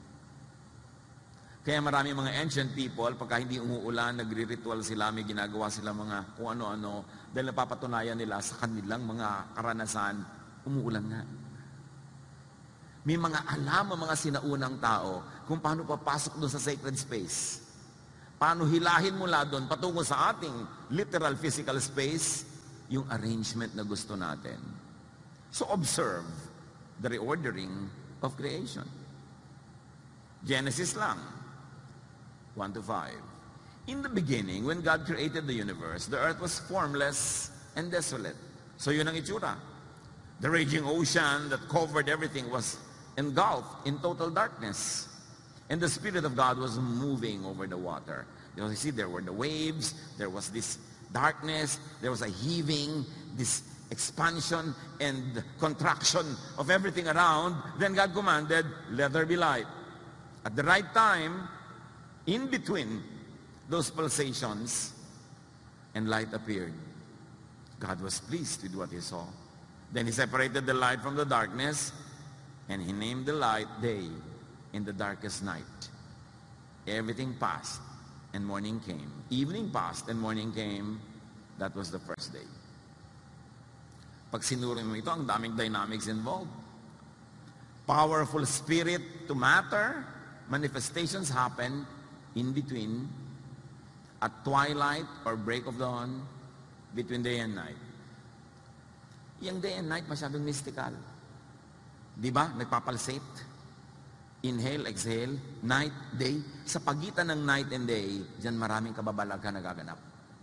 Kaya marami mga ancient people, pagka hindi umuulan, nagre-ritual sila, may ginagawa sila mga kung ano-ano, dahil napapatunayan nila sa kanilang mga karanasan, umuulan nga. May mga alam ang mga sinaunang tao kung paano papasok doon sa sacred space. Paano hilahin mula doon patungo sa ating literal physical space, yung arrangement na gusto natin. So observe the reordering of creation. Genesis lang, 1-5. In the beginning, when God created the universe, the earth was formless and desolate. So yun ang itsura. The raging ocean that covered everything was engulfed in total darkness. And the Spirit of God was moving over the water. You see, there were the waves, there was this darkness, there was a heaving, this expansion and contraction of everything around. Then God commanded, let there be light. At the right time, in between those pulsations, and light appeared. God was pleased with what he saw. Then he separated the light from the darkness, and he named the light day in the darkest night. Everything passed, and morning came. Evening passed, and morning came. That was the first day. Pag sinurin mo ito, ang daming dynamics involved. Powerful spirit to matter. Manifestations happen in between, at twilight or break of dawn, between day and night. Yung day and night masyadong mystical. Di ba? Nagpapalsate. Inhale, exhale, night, day. Sa pagitan ng night and day, dyan maraming kababalagan nagaganap.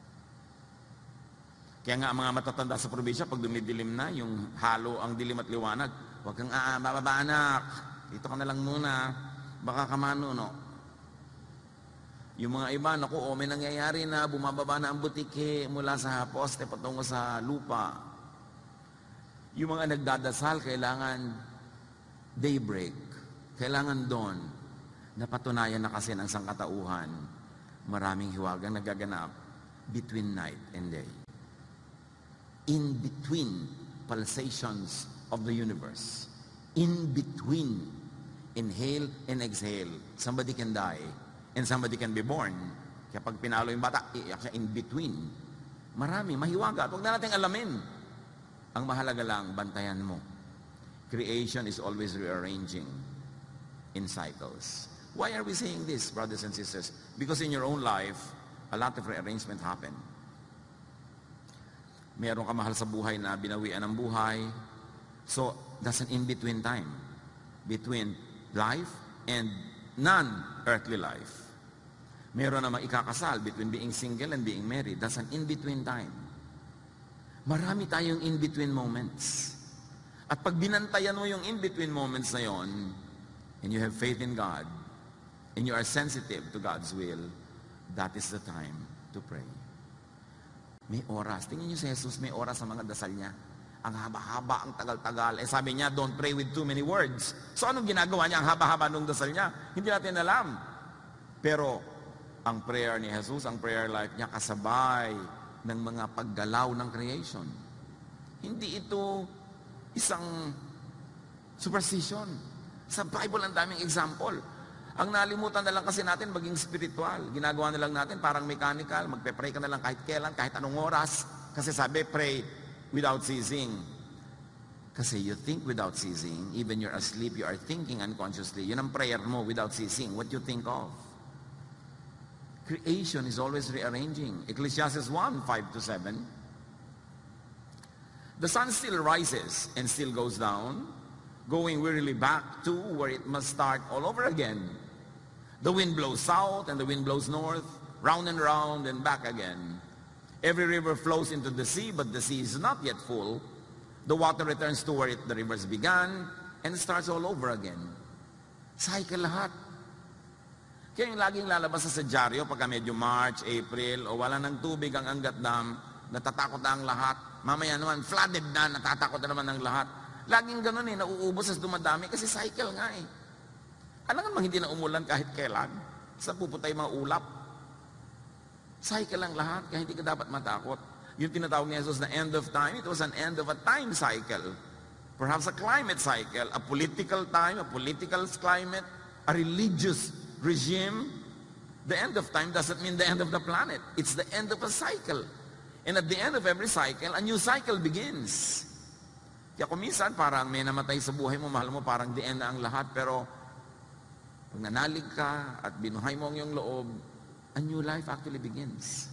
Kaya nga mga matatanda sa probinsya, pag dumidilim na, yung halo ang dilim at liwanag, huwag kang bababa anak, dito ka na lang muna, baka kamano, no? Yung mga iba, naku, may nangyayari na, bumababa na ang butike mula sa poste patungo sa lupa. Yung mga nagdadasal, kailangan daybreak, kailangan dawn. Napatunayan na kasi ng sangkatauhan, maraming hiwagang nagaganap between night and day. In between pulsations of the universe, in between inhale and exhale, somebody can die and somebody can be born. Kaya pag pinalo yung bata, iyak siya in between. Marami, mahiwaga. At huwag na natin alamin. Ang mahalaga lang, bantayan mo. Creation is always rearranging in cycles. Why are we saying this, brothers and sisters? Because in your own life, a lot of rearrangement happen. Meron ka mahal sa buhay na binawian ng buhay. So, that's an in-between time. Between life and non-earthly life. Meron namang ikakasal between being single and being married. That's an in-between time. Marami tayong in-between moments. At pag binantayan mo yung in-between moments na yon, and you have faith in God, and you are sensitive to God's will, that is the time to pray. May oras. Tingnan niyo si Jesus, may oras sa mga dasal niya. Ang haba-haba, ang tagal-tagal. Eh sabi niya, don't pray with too many words. So anong ginagawa niya? Ang haba-haba nung dasal niya. Hindi natin alam. Pero ang prayer ni Jesus, ang prayer life niya, kasabay ng mga paggalaw ng creation. Hindi ito isang superstition. Sa Bible, ang daming example. Ang nalimutan na lang kasi natin maging spiritual. Ginagawa na lang natin parang mechanical. Magpe-pray ka na lang kahit kailan, kahit anong oras. Kasi sabi, pray without ceasing. Kasi you think without ceasing. Even you're asleep, you are thinking unconsciously. Yun ang prayer mo without ceasing. What you think of. Creation is always rearranging. Ecclesiastes 1:5-7. The sun still rises and still goes down, going wearily back to where it must start all over again. The wind blows south and the wind blows north, round and round and back again. Every river flows into the sea, but the sea is not yet full. The water returns to where the rivers began and starts all over again. Cycle lahat. Kaya yung laging lalabas sa dyaryo pagka medyo March, April, o wala ng tubig ang Angat Dam, natatakot na ang lahat. Mamaya naman, flooded na, natatakot na naman ang lahat. Laging ganun nauubos as dumadami kasi cycle nga eh. Alam nga hindi na umulan kahit kailan. Sa pupunta yung mga ulap. Cycle lang lahat, kaya hindi ka dapat matakot. Yung tinatawag ni Jesus na end of time, it was an end of a time cycle. Perhaps a climate cycle, a political time, a political climate, a religious regime. The end of time doesn't mean the end of the planet. It's the end of a cycle. And at the end of every cycle, a new cycle begins. Kaya kung minsan, parang may namatay sa buhay mo, mahal mo, parang the end na ang lahat. Pero, pag nanalig ka at binuhay mo ang iyong loob, a new life actually begins.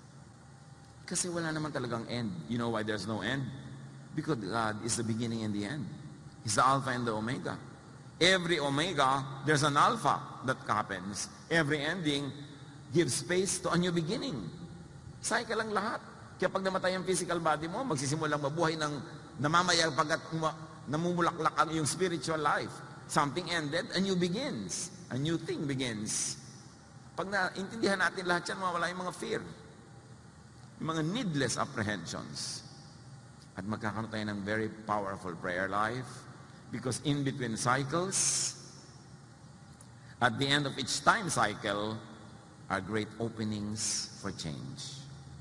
Kasi wala naman talagang end. You know why there's no end? Because God is the beginning and the end. He's the Alpha and the Omega. Every Omega, there's an Alpha that happens. Every ending gives space to a new beginning. Cycle lang lahat. Kaya pag namatay ang physical body mo, magsisimulang mabuhay ng namamayag pagkat namumulaklak ang iyong spiritual life. Something ended, a new begins. A new thing begins. Pag naintindihan natin lahat yan, mawala yung mga fear. Yung mga needless apprehensions. At magkakaroon tayo ng very powerful prayer life. Because in between cycles, at the end of each time cycle, are great openings for change.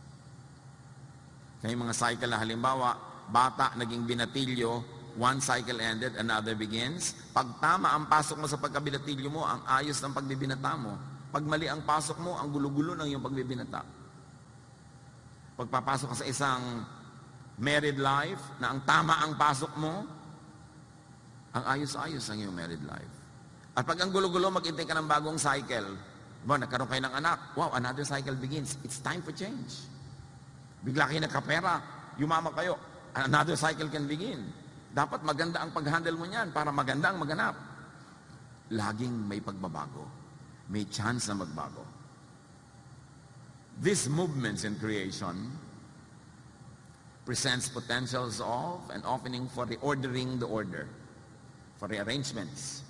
Kaya yung mga cycle na halimbawa, bata naging binatilyo, one cycle ended, another begins. Pag tama ang pasok mo sa pagkabinatilyo mo, ang ayos ng pagbibinata mo. Pag mali ang pasok mo, ang gulo-gulo ng iyong pagbibinata. Pagpapasok ka sa isang married life, na ang tama ang pasok mo, ang ayos-ayos ang iyong married life. At pag ang gulo-gulo, mag-intay ka ng bagong cycle. Diba, nagkaroon kayo ng anak. Wow, another cycle begins. It's time for change. Bigla kayo nagkapera, yumama kayo, another cycle can begin. Dapat maganda ang pag-handle mo niyan para maganda ang maganap. Laging may pagbabago. May chance na magbago. These movements in creation presents potentials of and opening for reordering the order, for rearrangements,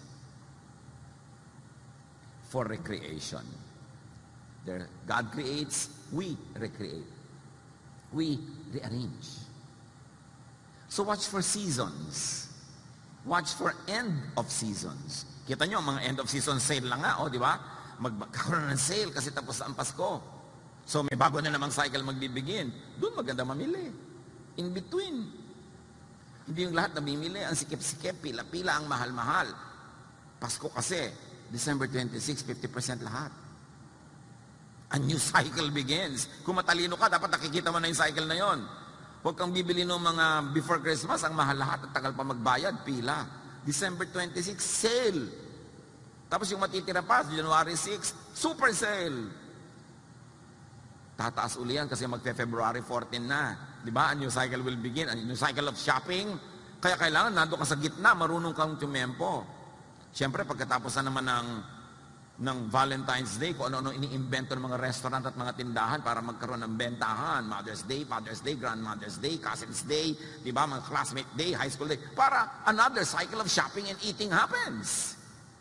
for recreation. God creates, we recreate. We rearrange. So watch for seasons. Watch for end of seasons. Kita nyo, mga end of season sale lang nga, di ba? Magkakaroon ng sale kasi tapos ang Pasko. So may bago na namang cycle magbibigin. Doon maganda mamili. In between. Hindi yung lahat namimili, ang sikip-sikip, pila-pila, ang mahal-mahal. Pasko kasi, December 26, 50% lahat. A new cycle begins. Kung matalino ka, dapat nakikita mo na yung cycle na yon. Huwag kang bibili ng mga before Christmas, ang mahal lahat at tagal pa magbayad, pila. December 26, sale. Tapos yung matitira pa, January 6, super sale. Tataas uli yan kasi magpe-February 14 na. Di ba? A new cycle will begin. A new cycle of shopping. Kaya kailangan nando ka sa gitna, marunong kang tumempo. Siyempre, pagkatapos na naman ng Valentine's Day, kung ano-ano iniimbento ng mga restaurant at mga tindahan para magkaroon ng bentahan. Mother's Day, Father's Day, Grandmother's Day, Cousin's Day, di ba? Mga classmate day, high school day. Para another cycle of shopping and eating happens.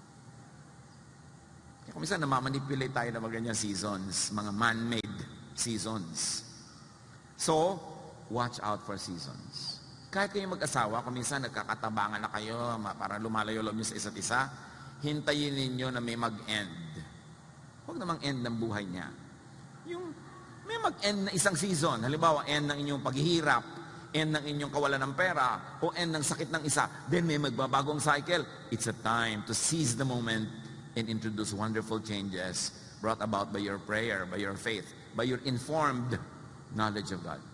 Kaya kung minsan namamanipulate tayo ng mga ganyan seasons, mga man-made seasons. So, watch out for seasons. Kahit kayo mag-asawa, kung minsan nagkakatabangan na kayo para lumalayo loob nyo sa isa't isa, hintayin ninyo na may mag-end. Huwag namang end ng buhay niya. Yung may mag-end na isang season, halimbawa, end ng inyong paghihirap, end ng inyong kawalan ng pera, o end ng sakit ng isa, then may magbabagong cycle. It's a time to seize the moment and introduce wonderful changes brought about by your prayer, by your faith, by your informed knowledge of God.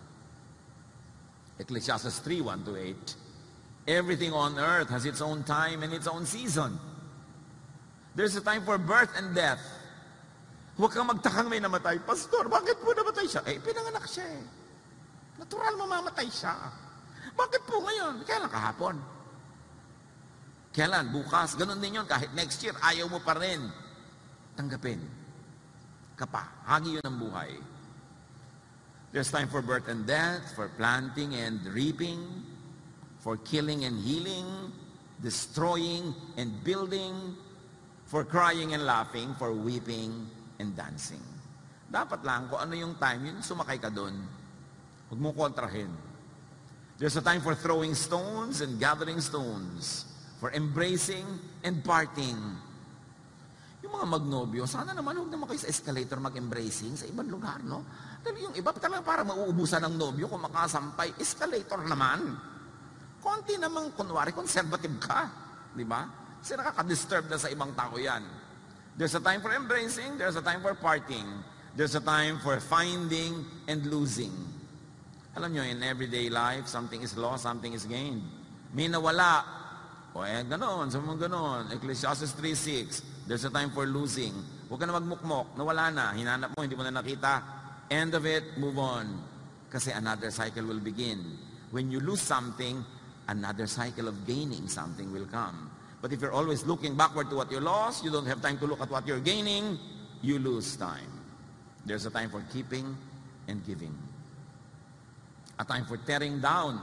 Ecclesiastes 3:1-8. Everything on earth has its own time and its own season. There's a time for birth and death. Huwag kang magtakang may namatay. Pastor, bakit po namatay siya? Pinanganak siya eh. Natural mamamatay siya. Bakit po ngayon? Kailan kahapon? Kailan? Bukas? Ganun din yun. Kahit next year, ayaw mo pa rin. Tanggapin. Hagi yun ang buhay. There's time for birth and death, for planting and reaping, for killing and healing, destroying and building, for crying and laughing, for weeping and dancing. Dapat lang, kung ano yung time, yun sumakay ka doon. Huwag mo kontrahin. There's a time for throwing stones and gathering stones, for embracing and parting. Yung mga magnobyo, sana naman huwag naman kayo sa escalator mag-embracing sa ibang lugar, no? Dahil yung iba talaga parang mauubusan ng nobyo kung makasampay, escalator naman. Konti namang, kunwari, conservative ka. Di ba? Kasi nakaka-disturb na sa ibang tao yan. There's a time for embracing, there's a time for parting. There's a time for finding and losing. Alam nyo, in everyday life, something is lost, something is gained. May nawala. O ganon, sa mga ganon. Ecclesiastes 3:6. There's a time for losing. Huwag ka na magmukmok. Nawala na. Hinanap mo, hindi mo na nakita. End of it, move on. Kasi another cycle will begin. When you lose something, another cycle of gaining something will come. But if you're always looking backward to what you lost, you don't have time to look at what you're gaining, you lose time. There's a time for keeping and giving. A time for tearing down,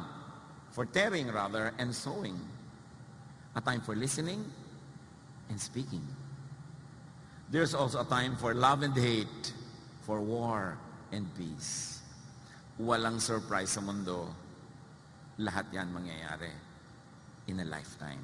and sowing. A time for listening and speaking. There's also a time for love and hate, for war and peace. Walang surprise sa mundo. Lahat yan mangyayari in a lifetime.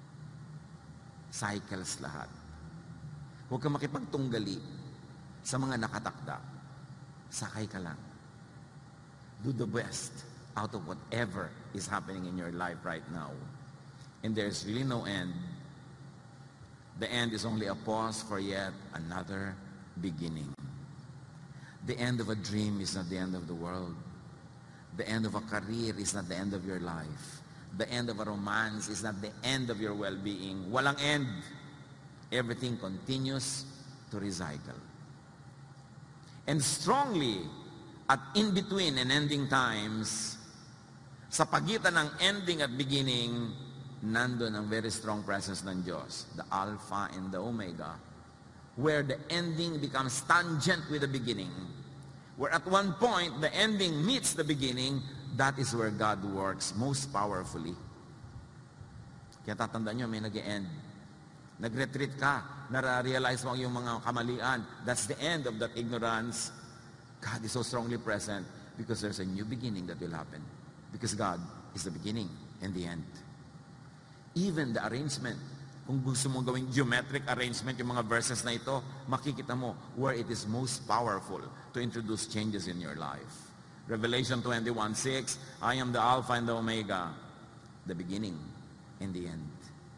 Cycles lahat. Huwag kang makipagtunggali sa mga nakatakda. Sakay ka lang. Do the best out of whatever is happening in your life right now. And there's really no end. The end is only a pause for yet another beginning. The end of a dream is not the end of the world. The end of a career is not the end of your life. The end of a romance is not the end of your well-being. Walang end. Everything continues to recycle. And strongly, at in-between and ending times, sa pagitan ng ending at beginning, nandun ang very strong presence ng Diyos, the Alpha and the Omega, where the ending becomes tangent with the beginning. Where at one point, the ending meets the beginning, that is where God works most powerfully. Kaya tatandaan nyo, may nag-e-end. Nag-retreat ka, nare-realize mo ang iyong mga kamalian. That's the end of that ignorance. God is so strongly present because there's a new beginning that will happen. Because God is the beginning and the end. Even the arrangement, kung gusto mong gawing geometric arrangement, yung mga verses na ito, makikita mo where it is most powerful to introduce changes in your life. Revelation 21:6, I am the Alpha and the Omega, the beginning and the end.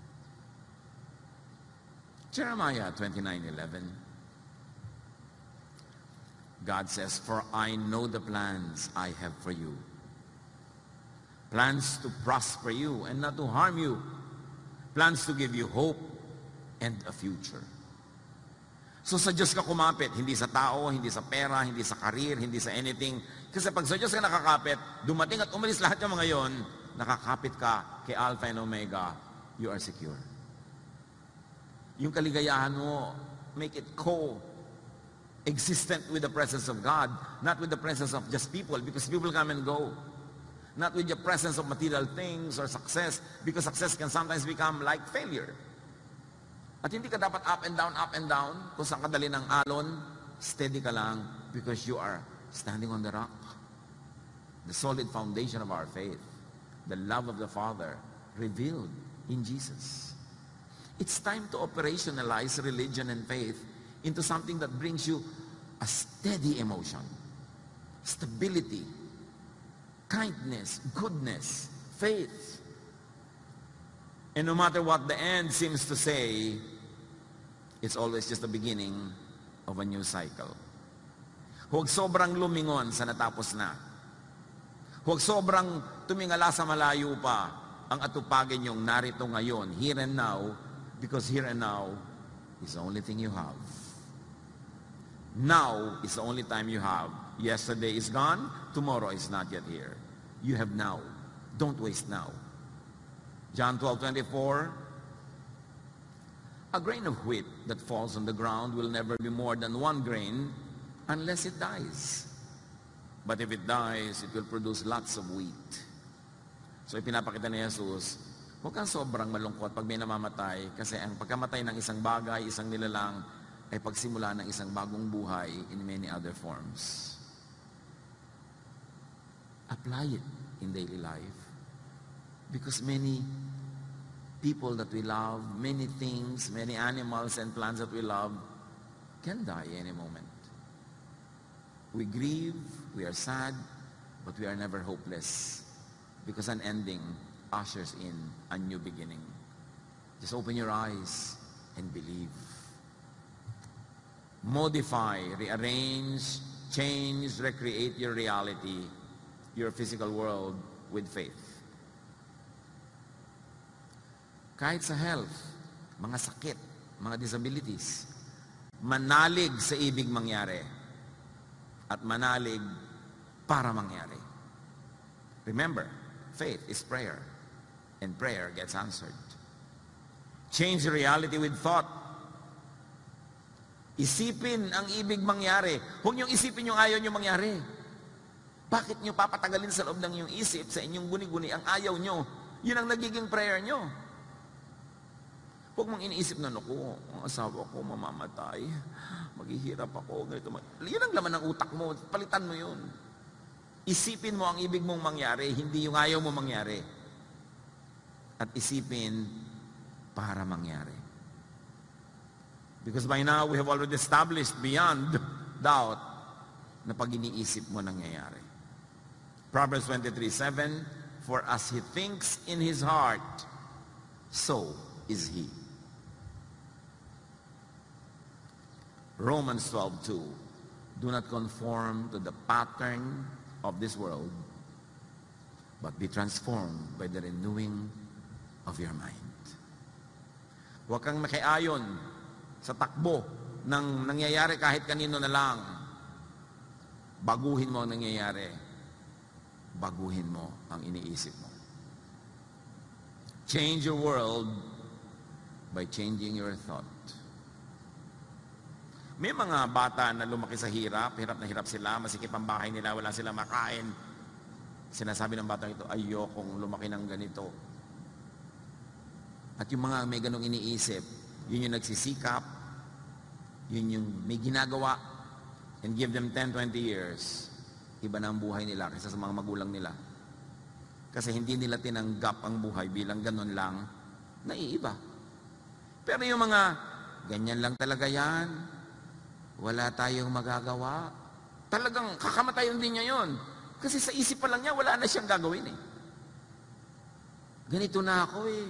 Jeremiah 29:11, God says, for I know the plans I have for you. Plans to prosper you and not to harm you. Plans to give you hope and a future. So sa Diyos ka kumapit, hindi sa tao, hindi sa pera, hindi sa career, hindi sa anything. Kasi pag sa Diyos ka nakakapit, dumating at umalis lahat yung mga yon, nakakapit ka kay Alpha and Omega, you are secure. Yung kaligayahan mo, make it co-existent with the presence of God, not with the presence of just people, because people come and go. Not with the presence of material things or success, because success can sometimes become like failure. At hindi ka dapat up and down, kung saan kadali ng alon, steady ka lang, because you are standing on the rock. The solid foundation of our faith, the love of the Father, revealed in Jesus. It's time to operationalize religion and faith into something that brings you a steady emotion, stability, kindness, goodness, faith. And no matter what the end seems to say, it's always just the beginning of a new cycle. Huwag sobrang lumingon sa natapos na. Huwag sobrang tumingala sa malayo pa ang atupagin yung narito ngayon, here and now, because here and now is the only thing you have. Now is the only time you have. Yesterday is gone, tomorrow is not yet here. You have now. Don't waste now. John 12:24, a grain of wheat that falls on the ground will never be more than 1 grain unless it dies. But if it dies, it will produce lots of wheat. So ipinapakita ni Jesus, huwag kang sobrang malungkot pag may namamatay, kasi ang pagkamatay ng isang bagay, isang nilalang, ay pagsimula ng isang bagong buhay in many other forms. Apply it in daily life. Because many people that we love, many things, many animals and plants that we love can die any moment. We grieve, we are sad, but we are never hopeless. Because an ending ushers in a new beginning. Just open your eyes and believe. Modify, rearrange, change, recreate your reality, your physical world with faith. Kahit sa health, mga sakit, mga disabilities, manalig sa ibig mangyari at manalig para mangyari. Remember, faith is prayer and prayer gets answered. Change reality with thought. Isipin ang ibig mangyari. Huwag niyong isipin yung ayaw niyo mangyari. Bakit niyo papatagalin sa loob ng inyong isip, sa inyong guni-guni, ang ayaw niyo? Yun ang nagiging prayer niyo. Huwag mong iniisip na, naku, ang asawa ko mamamatay, maghihirap ako, ganito. Yun ang laman ng utak mo, palitan mo yun. Isipin mo ang ibig mong mangyari, hindi yung ayaw mo mangyari. At isipin para mangyari. Because by now, we have already established beyond doubt na pag iniisip mo nangyayari. Proverbs 23:7, for as he thinks in his heart, so is he. Romans 12:2, do not conform to the pattern of this world, but be transformed by the renewing of your mind. Huwag kang makiayon sa takbo ng nangyayari kahit kanino na lang. Baguhin mo ang nangyayari. Baguhin mo ang iniisip mo. Change your world by changing your thought. May mga bata na lumaki sa hirap na hirap sila, masikip ang bahay nila, wala silang makain. Sinasabi ng batang ito, ayokong lumaki ng ganito. At yung mga may ganong iniisip, yun yung nagsisikap, yun yung may ginagawa, and give them 10-20 years, iba na ang buhay nila kaysa sa mga magulang nila. Kasi hindi nila tinanggap ang buhay bilang ganon lang, naiiba. Pero yung mga, ganyan lang talaga yan, wala tayong magagawa, talagang kakamatayan din niya yun. Kasi sa isip pa lang niya, wala na siyang gagawin eh. Ganito na ako eh.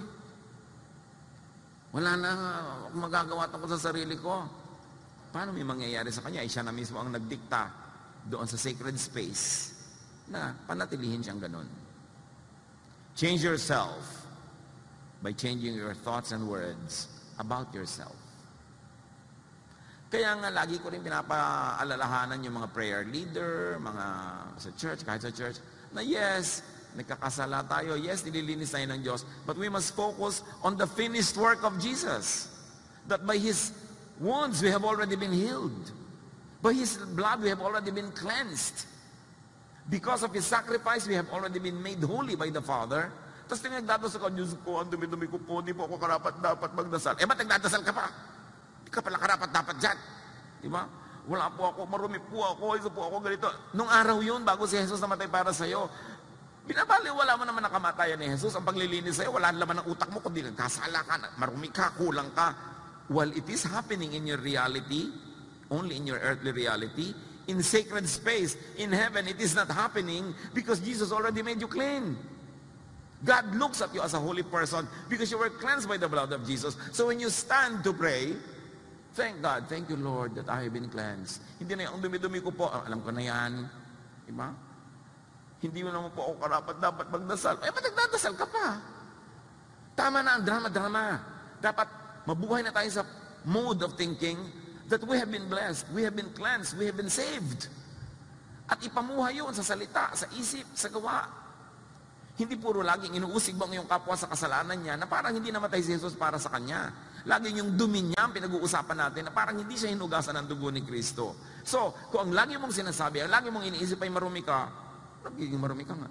Wala na akong magagawa tungkol sa sarili ko. Paano may mangyayari sa kanya? Siya na mismo ang nagdikta doon sa sacred space na panatilihin siyang ganun. Change yourself by changing your thoughts and words about yourself. Kaya nga lagi ko rin pinapaalalahanan yung mga prayer leader, mga sa church, kahit sa church, na yes, nagkakasala tayo, yes, nililinis tayo ng Diyos, but we must focus on the finished work of Jesus. That by His wounds, we have already been healed. By His blood, we have already been cleansed. Because of His sacrifice, we have already been made holy by the Father. Tapos nagdadasal ka, Diyos ko, ang dumi-dumi ko po, di po ako karapat-dapat magdasal. Ba't nagdadasal ka pa? Di ka pala karapat-dapat dyan. Di ba? Wala po ako, marumi po ako, isa po ako ganito. Nung araw yun, bago si Jesus namatay para sa'yo, binabaliwala mo naman ang kamatayan ni Jesus. Ang paglilinis sa'yo, wala laman ng utak mo, kundi nagkasala ka, marumi ka, kulang ka. While it is happening in your reality, only in your earthly reality, in sacred space, in heaven, it is not happening because Jesus already made you clean. God looks at you as a holy person because you were cleansed by the blood of Jesus. So when you stand to pray, thank God, thank you Lord that I have been cleansed. Hindi na yung dumi-dumi ko po, alam ko na yan. Diba? Hindi mo naman po ako karapat dapat magdasal. Ba't nagdadasal ka pa? Tama na ang drama-drama. Dapat mabuhay na tayo sa mode of thinking that we have been blessed, we have been cleansed, we have been saved. At ipamuhay yun sa salita, sa isip, sa gawa. Hindi puro laging inuusig mo ang iyong kapwa sa kasalanan niya na parang hindi namatay si Jesus para sa kanya. Laging yung dumi niya ang pinag-uusapan natin na parang hindi siya hinugasan ng dugo ni Kristo. So, kung ang lagi mong sinasabi, ang lagi mong iniisip ay marumi ka, nagiging marumi ka nga.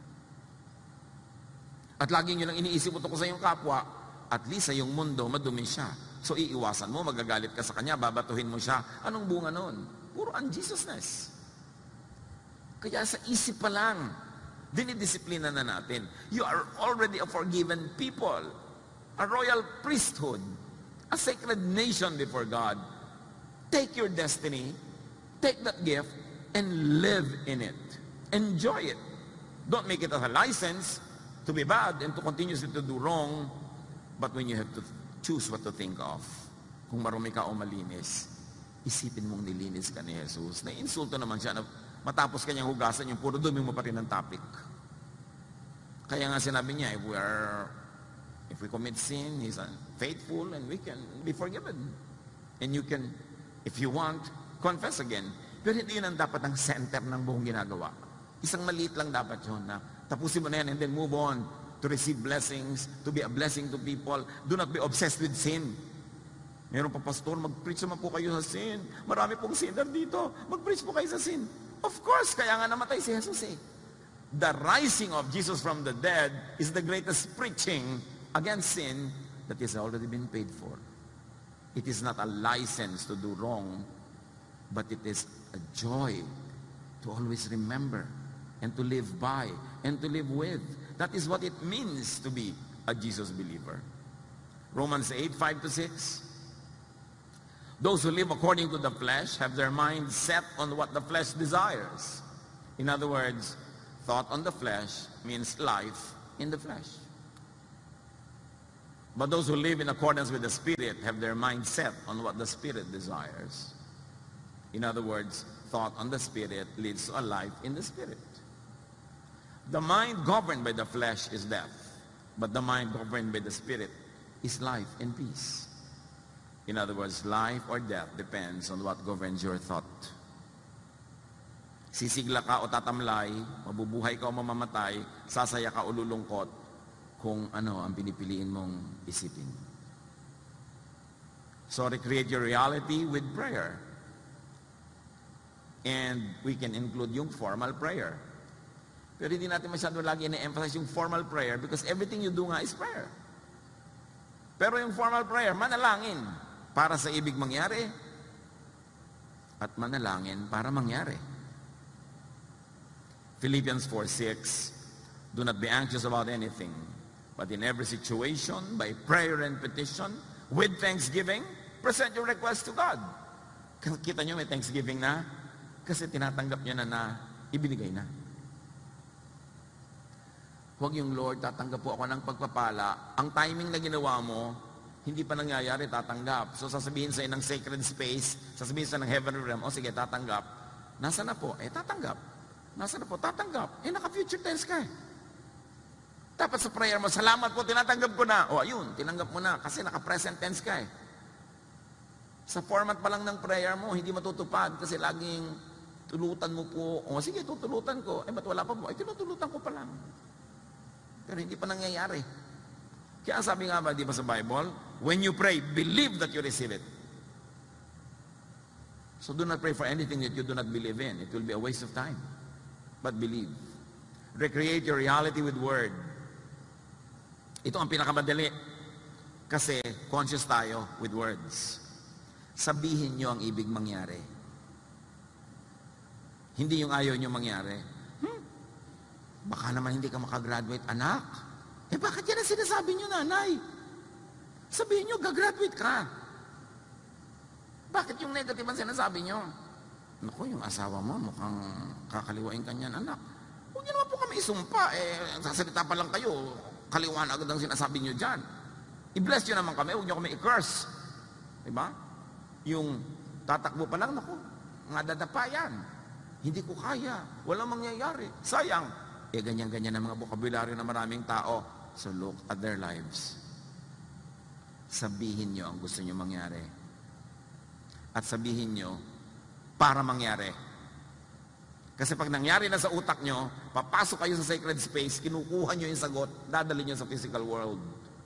At lagi nyo lang iniisip mo tungkol sa iyong kapwa, at least sa iyong mundo, madumi siya. So, iiwasan mo, magagalit ka sa kanya, babatuhin mo siya. Anong bunga nun? Puro unjesusness. Kaya sa isip pa lang, dinidisiplina na natin. You are already a forgiven people, a royal priesthood, a sacred nation before God. Take your destiny, take that gift, and live in it. Enjoy it. Don't make it as a license to be bad and to continuously to do wrong, but when you have to choose what to think of, kung marumi ka o malinis, isipin mong nilinis ka ni Jesus. Naiinsulto naman siya na matapos kanyang hugasan yung puro dumi mo pa rin ang topic. Kaya nga sinabi niya, if we commit sin, He's faithful and we can be forgiven. And you can, if you want, confess again. Pero hindi yun ang dapat ang center ng buong ginagawa. Isang maliit lang dapat yun na tapusin mo na yan and then move on to receive blessings, to be a blessing to people. Do not be obsessed with sin. Meron pa, pastor, mag-preach naman po kayo sa sin. Marami pong sinner dito. Mag-preach po kayo sa sin. Of course, kaya nga namatay si Jesus eh. The rising of Jesus from the dead is the greatest preaching against sin that has already been paid for. It is not a license to do wrong, but it is a joy to always remember and to live by and to live with. That is what it means to be a Jesus believer. Romans 8:5-6. Those who live according to the flesh have their minds set on what the flesh desires. In other words, thought on the flesh means life in the flesh. But those who live in accordance with the Spirit have their mind set on what the Spirit desires. In other words, thought on the Spirit leads to a life in the Spirit. The mind governed by the flesh is death, but the mind governed by the Spirit is life and peace. In other words, life or death depends on what governs your thought. Sisigla ka o tatamlay, mabubuhay ka o mamamatay, sasaya ka o lulungkot, kung ano ang pinipiliin mong isipin. So recreate your reality with prayer. And we can include yung formal prayer. Pero hindi natin masyado lagi na-emphasize yung formal prayer because everything you do nga is prayer. Pero yung formal prayer, manalangin para sa ibig mangyari at manalangin para mangyari. Philippians 4:6, do not be anxious about anything, but in every situation, by prayer and petition, with thanksgiving, present your request to God. Kita nyo may thanksgiving na? Kasi tinatanggap niya na ibinigay na. Huwag yung Lord, tatanggap po ako ng pagpapala. Ang timing na ginawa mo, hindi pa nangyayari, tatanggap. So sasabihin sa'yo ng sacred space, sasabihin sa'yo ng heavenly realm, o sige, tatanggap. Nasa na po? Tatanggap. Nasa na po? Tatanggap. Naka-future tense ka eh. Dapat sa prayer mo, salamat po, tinatanggap ko na. O ayun, tinanggap mo na kasi naka-present tense ka eh. Sa format pa lang ng prayer mo, hindi matutupad kasi laging tulutan mo po. O sige, tutulutan ko. Eh, ba't wala pa po? Eh, tinutulutan ko pa lang. Pero hindi pa nangyayari. Kaya sabi nga ba, di ba sa Bible, when you pray, believe that you receive it. So do not pray for anything that you do not believe in. It will be a waste of time. But believe. Recreate your reality with word. Ito ang pinakamadali. Kasi conscious tayo with words. Sabihin nyo ang ibig mangyari. Hindi yung ayaw nyo mangyari. Baka naman hindi ka makagraduate, anak. Eh bakit yan ang sinasabi nyo, nanay? Sabihin nyo, gagraduate ka. Bakit yung negative ang sinasabi nyo? Naku, yung asawa mo, mukhang kakaliwain ka niyan, anak. Huwag nyo naman po kami isumpa. Eh, sasalita pa lang kayo, kaliwaan agad ang sinasabi nyo dyan. I-bless nyo naman kami, huwag nyo kami i-curse. Diba? Yung tatakbo pa lang, naku, madadapa yan. Hindi ko kaya, walang mangyayari. Sayang. Eh, ganyan-ganyan ang mga bokabularyo ng maraming tao. So look at their lives. Sabihin nyo ang gusto nyo mangyari. At sabihin nyo, para mangyari. Kasi pag nangyari na sa utak nyo, papasok kayo sa sacred space, kinukuha nyo yung sagot, dadali nyo sa physical world.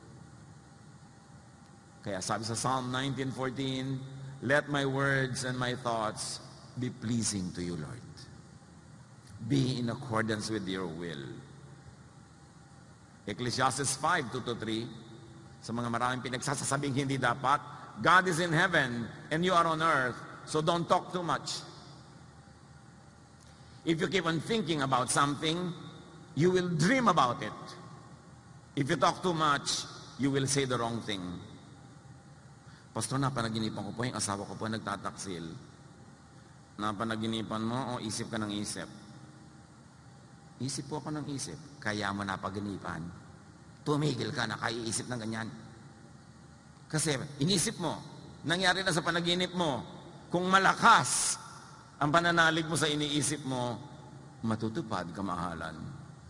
Kaya sabi sa Psalm 19:14, let my words and my thoughts be pleasing to you, Lord. Be in accordance with your will. Ecclesiastes 5:2-3, sa mga maraming pinagsasasabing hindi dapat, God is in heaven and you are on earth, so don't talk too much. If you keep on thinking about something, you will dream about it. If you talk too much, you will say the wrong thing. Pastor, napanaginipan ko po, yung asawa ko po nagtataksil. Napanaginipan mo o isip ka ng isip? Isip po ako ng isip. Kaya mo napaginipan. Tumigil ka na kaiisip ng ganyan. Kasi inisip mo, nangyari na sa panaginip mo, kung malakas ang pananalig mo sa iniisip mo, matutupad kamahalan.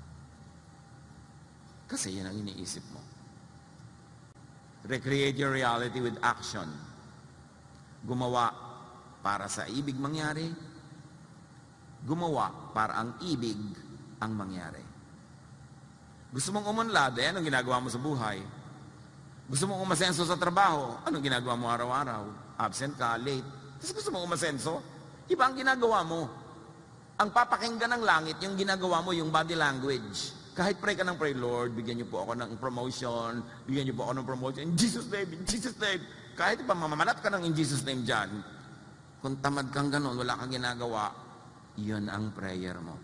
Kasi yan ang iniisip mo. Recreate your reality with action. Gumawa para sa ibig mangyari. Gumawa para ang ibig ang mangyari. Gusto mong umunlad, anong ginagawa mo sa buhay? Gusto mong umasenso sa trabaho, anong ginagawa mo araw-araw? Absent ka, late. Tapos gusto mong umasenso, iba ang ginagawa mo. Ang papakinggan ng langit, yung ginagawa mo, yung body language. Kahit pray ka ng pray, Lord, bigyan niyo po ako ng promotion, bigyan niyo po ako ng promotion, in Jesus' name, in Jesus' name. Kahit pa mamamalat ka ng in Jesus' name dyan, kung tamad kang ganon, wala kang ginagawa, yun ang prayer mo.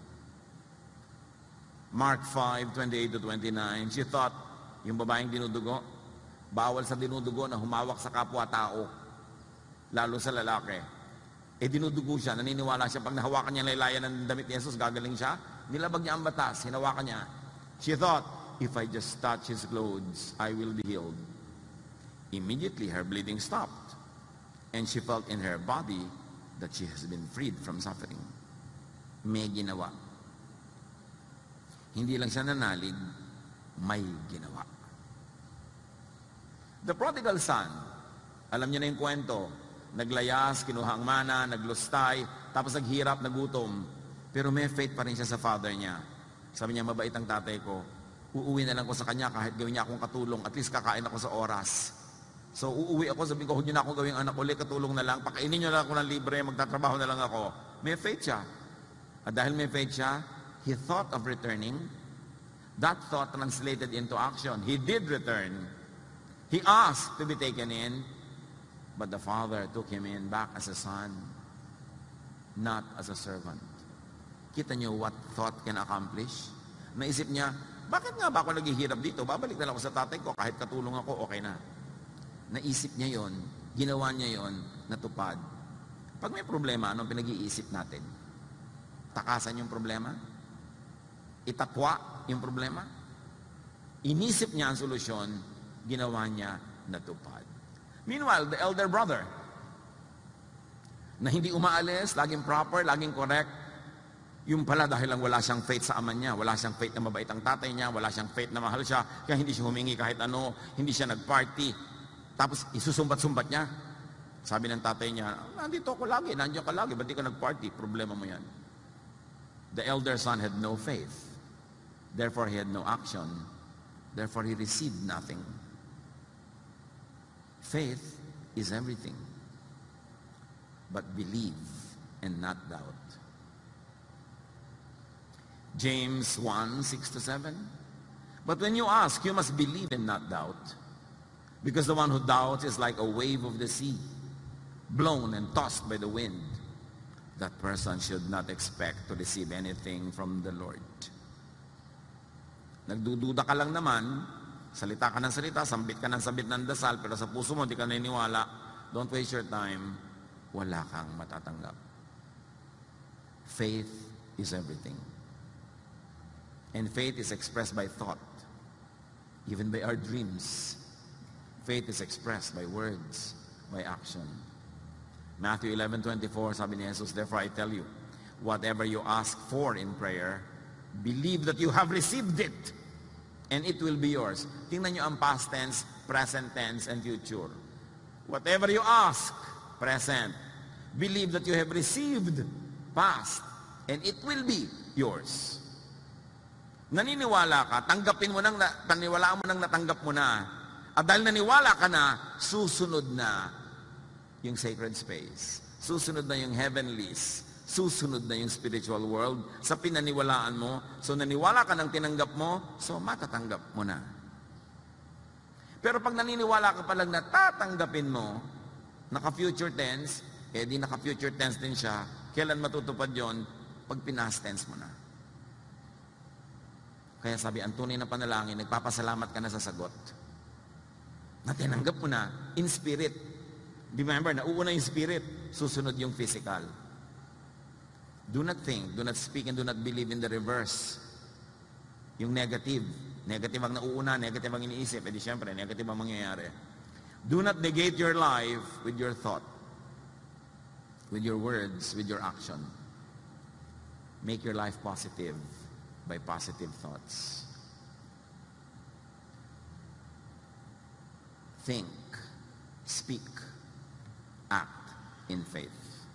Mark 5:28-29, she thought, yung babaeng dinudugo, bawal sa dinudugo na humawak sa kapwa-tao, lalo sa lalaki. Eh dinudugo siya, naniniwala siya, pag nahawakan niya laylayan ng damit ni Jesus, gagaling siya. Nilabag niya ang batas, hinawakan niya. She thought, if I just touch his clothes, I will be healed. Immediately, her bleeding stopped. And she felt in her body that she has been freed from suffering. May ginawa. Hindi lang siya nanalig, may ginawa. The prodigal son, alam niyo na yung kwento, naglayas, kinuha ang mana, naglustay, tapos naghirap, nagutom. Pero may faith pa rin siya sa father niya. Sabi niya, mabait ang tatay ko. Uuwi na lang ko sa kanya kahit gawin niya akong katulong. At least kakain ako sa oras. So uuwi ako, sabihin ko, huwag niyo na akong gawing anak ulit, katulong na lang. Pakainin niyo na ako ng libre, magtatrabaho na lang ako. May faith siya. At dahil may faith siya, he thought of returning. That thought translated into action. He did return. He asked to be taken in. But the father took him in back as a son, not as a servant. Kita niyo what thought can accomplish? Naisip niya, bakit nga ba ako naghihirap dito? Babalik na lang ako sa tatay ko, kahit katulong ako, okay na. Naisip niya yon, ginawa niya yon, natupad. Pag may problema, anong pinag-iisip natin? Takasan yung problema? Itatwa yung problema? Inisip niya ang solusyon, ginawa niya, natupad. Meanwhile, the elder brother, na hindi umaalis, laging proper, laging correct, yung pala dahil lang wala siyang faith sa ama niya, wala siyang faith na mabait ang tatay niya, wala siyang faith na mahal siya, kaya hindi siya humingi kahit ano, hindi siya nag-party. Tapos isusumbat-sumbat niya. Sabi ng tatay niya, nandito ako lagi, nandiyan ka lagi, ba't di ka nag-party? Problema mo yan. The elder son had no faith. Therefore, he had no action. Therefore, he received nothing. Faith is everything. But believe and not doubt. James 1:6-7. But when you ask, you must believe and not doubt. Because the one who doubts is like a wave of the sea, blown and tossed by the wind. That person should not expect to receive anything from the Lord. Nagdududa ka lang naman, salita ka ng salita, sambit ka ng sambit ng dasal, pero sa puso mo, di ka naniniwala, don't waste your time, wala kang matatanggap. Faith is everything. And faith is expressed by thought, even by our dreams. Faith is expressed by words, by action. Matthew 11:24, sabi ni Jesus, therefore I tell you, whatever you ask for in prayer, believe that you have received it, and it will be yours. Tingnan nyo ang past tense, present tense, and future. Whatever you ask, present. Believe that you have received, past, and it will be yours. Naniniwala ka, tanggapin mo nang, paniwalaan mo nang natanggap mo na. At dahil naniwala ka na, susunod na yung sacred space. Susunod na yung heavenlies. Susunod na yung spiritual world sa pinaniwalaan mo. So naniwala ka ng tinanggap mo, so matatanggap mo na. Pero pag naniniwala ka palang na tatanggapin mo, naka-future tense, di naka-future tense din siya, kailan matutupad yon? Pag pinas tense mo na. Kaya sabi, ang tunay na panalangin, nagpapasalamat ka na sa sagot. Na tinanggap mo na, in spirit. Remember, nauuna yung spirit, susunod yung physical. Do not think, do not speak, and do not believe in the reverse. Yung negative. Negative ang nauuna, negative ang iniisip. Di syempre, negative ang mangyayari. Do not negate your life with your thought, with your words, with your action. Make your life positive by positive thoughts. Think, speak, act in faith.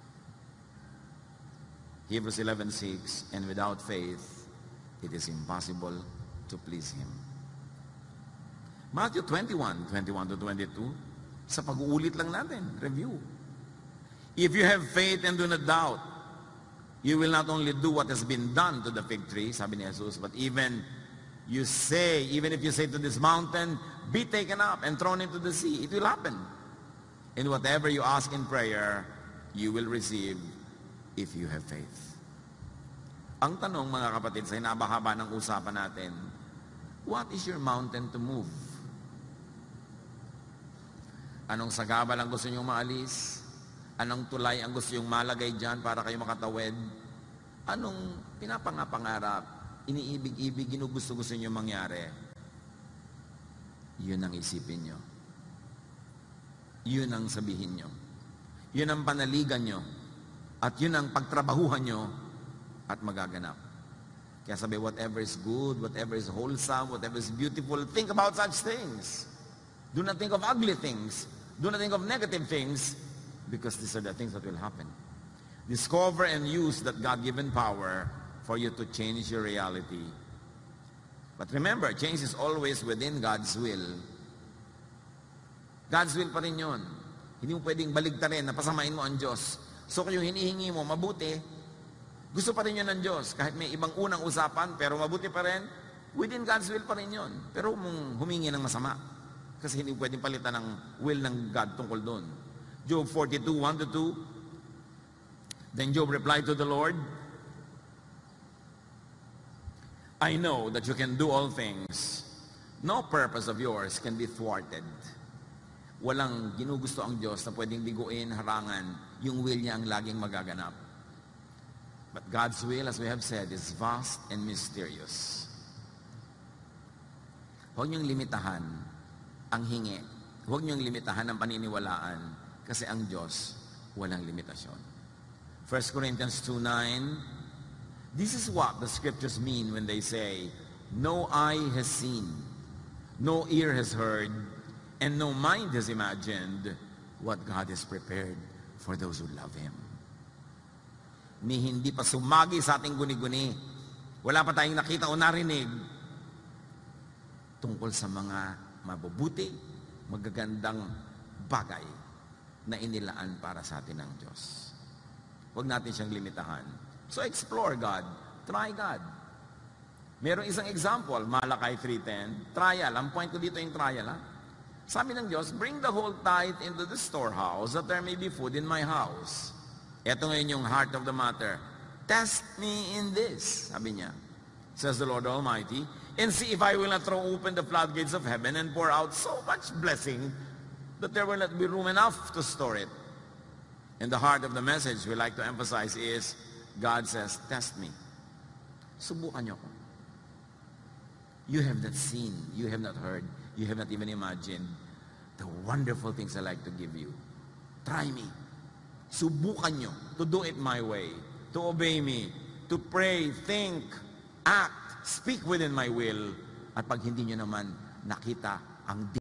Hebrews 11:6, and without faith, it is impossible to please Him. Matthew 21:21-22, sa pag-uulit lang natin, review. If you have faith and do not doubt, you will not only do what has been done to the fig tree, sabi ni Jesus, but even if you say to this mountain, be taken up and thrown into the sea, it will happen. And whatever you ask in prayer, you will receive if you have faith. Ang tanong, mga kapatid, sa hinabahaba ng usapan natin, what is your mountain to move? Anong sagabal ang gusto niyong maalis? Anong tulay ang gusto niyong malagay dyan para kayo makatawid? Anong pinapangarap, iniibig-ibig, ginugusto-gusto niyong mangyari? Yun ang isipin niyo. Yun ang sabihin niyo. Yun ang panaligan niyo. At yun ang pagtrabahuhan niyo at magaganap. Kaya sabi, whatever is good, whatever is wholesome, whatever is beautiful, think about such things. Do not think of ugly things. Do not think of negative things, because these are the things that will happen. Discover and use that God-given power for you to change your reality. But remember, change is always within God's will. God's will pa rin yun. Hindi mo pwedeng baligtarin na pasamain mo ang Diyos. So kung yung hinihingi mo, mabuti, gusto pa rin yun ng Diyos. Kahit may ibang unang usapan, pero mabuti pa rin, within God's will pa rin yun. Pero mong humingi ng masama. Kasi hindi pwedeng palitan ng will ng God tungkol doon. Job 42:1-2. Then Job replied to the Lord, I know that you can do all things. No purpose of yours can be thwarted. Walang ginugusto ang Diyos na pwedeng biguin, harangan, yung will niya ang laging magaganap. But God's will, as we have said, is vast and mysterious. Huwag niyong limitahan ang hingi. Huwag niyong limitahan ang paniniwalaan kasi ang Diyos walang limitasyon. 1 Corinthians 2:9, this is what the scriptures mean when they say, no eye has seen, no ear has heard, and no mind has imagined what God has prepared for those who love Him. Ni hindi pa sumagi sa ating guni-guni. Wala pa tayong nakita o narinig tungkol sa mga mabubuti, magagandang bagay na inilaan para sa atin ng Diyos. Huwag natin siyang limitahan. So explore God. Try God. Merong isang example, Malakay 3:10, trial. Ang point ko dito yung trial, ha? Sabi ng Diyos, bring the whole tithe into the storehouse that there may be food in my house. Ito ngayon yung heart of the matter. Test me in this, sabi niya, says the Lord Almighty, and see if I will not throw open the floodgates of heaven and pour out so much blessing that there will not be room enough to store it. And the heart of the message we like to emphasize is, God says, test me. Subukan niyo ko. You have not seen, you have not heard, you have not even imagined the wonderful things I like to give you. Try me. Subukan nyo to do it my way, to obey me, to pray, think, act, speak within my will. At pag hindi nyo naman nakita ang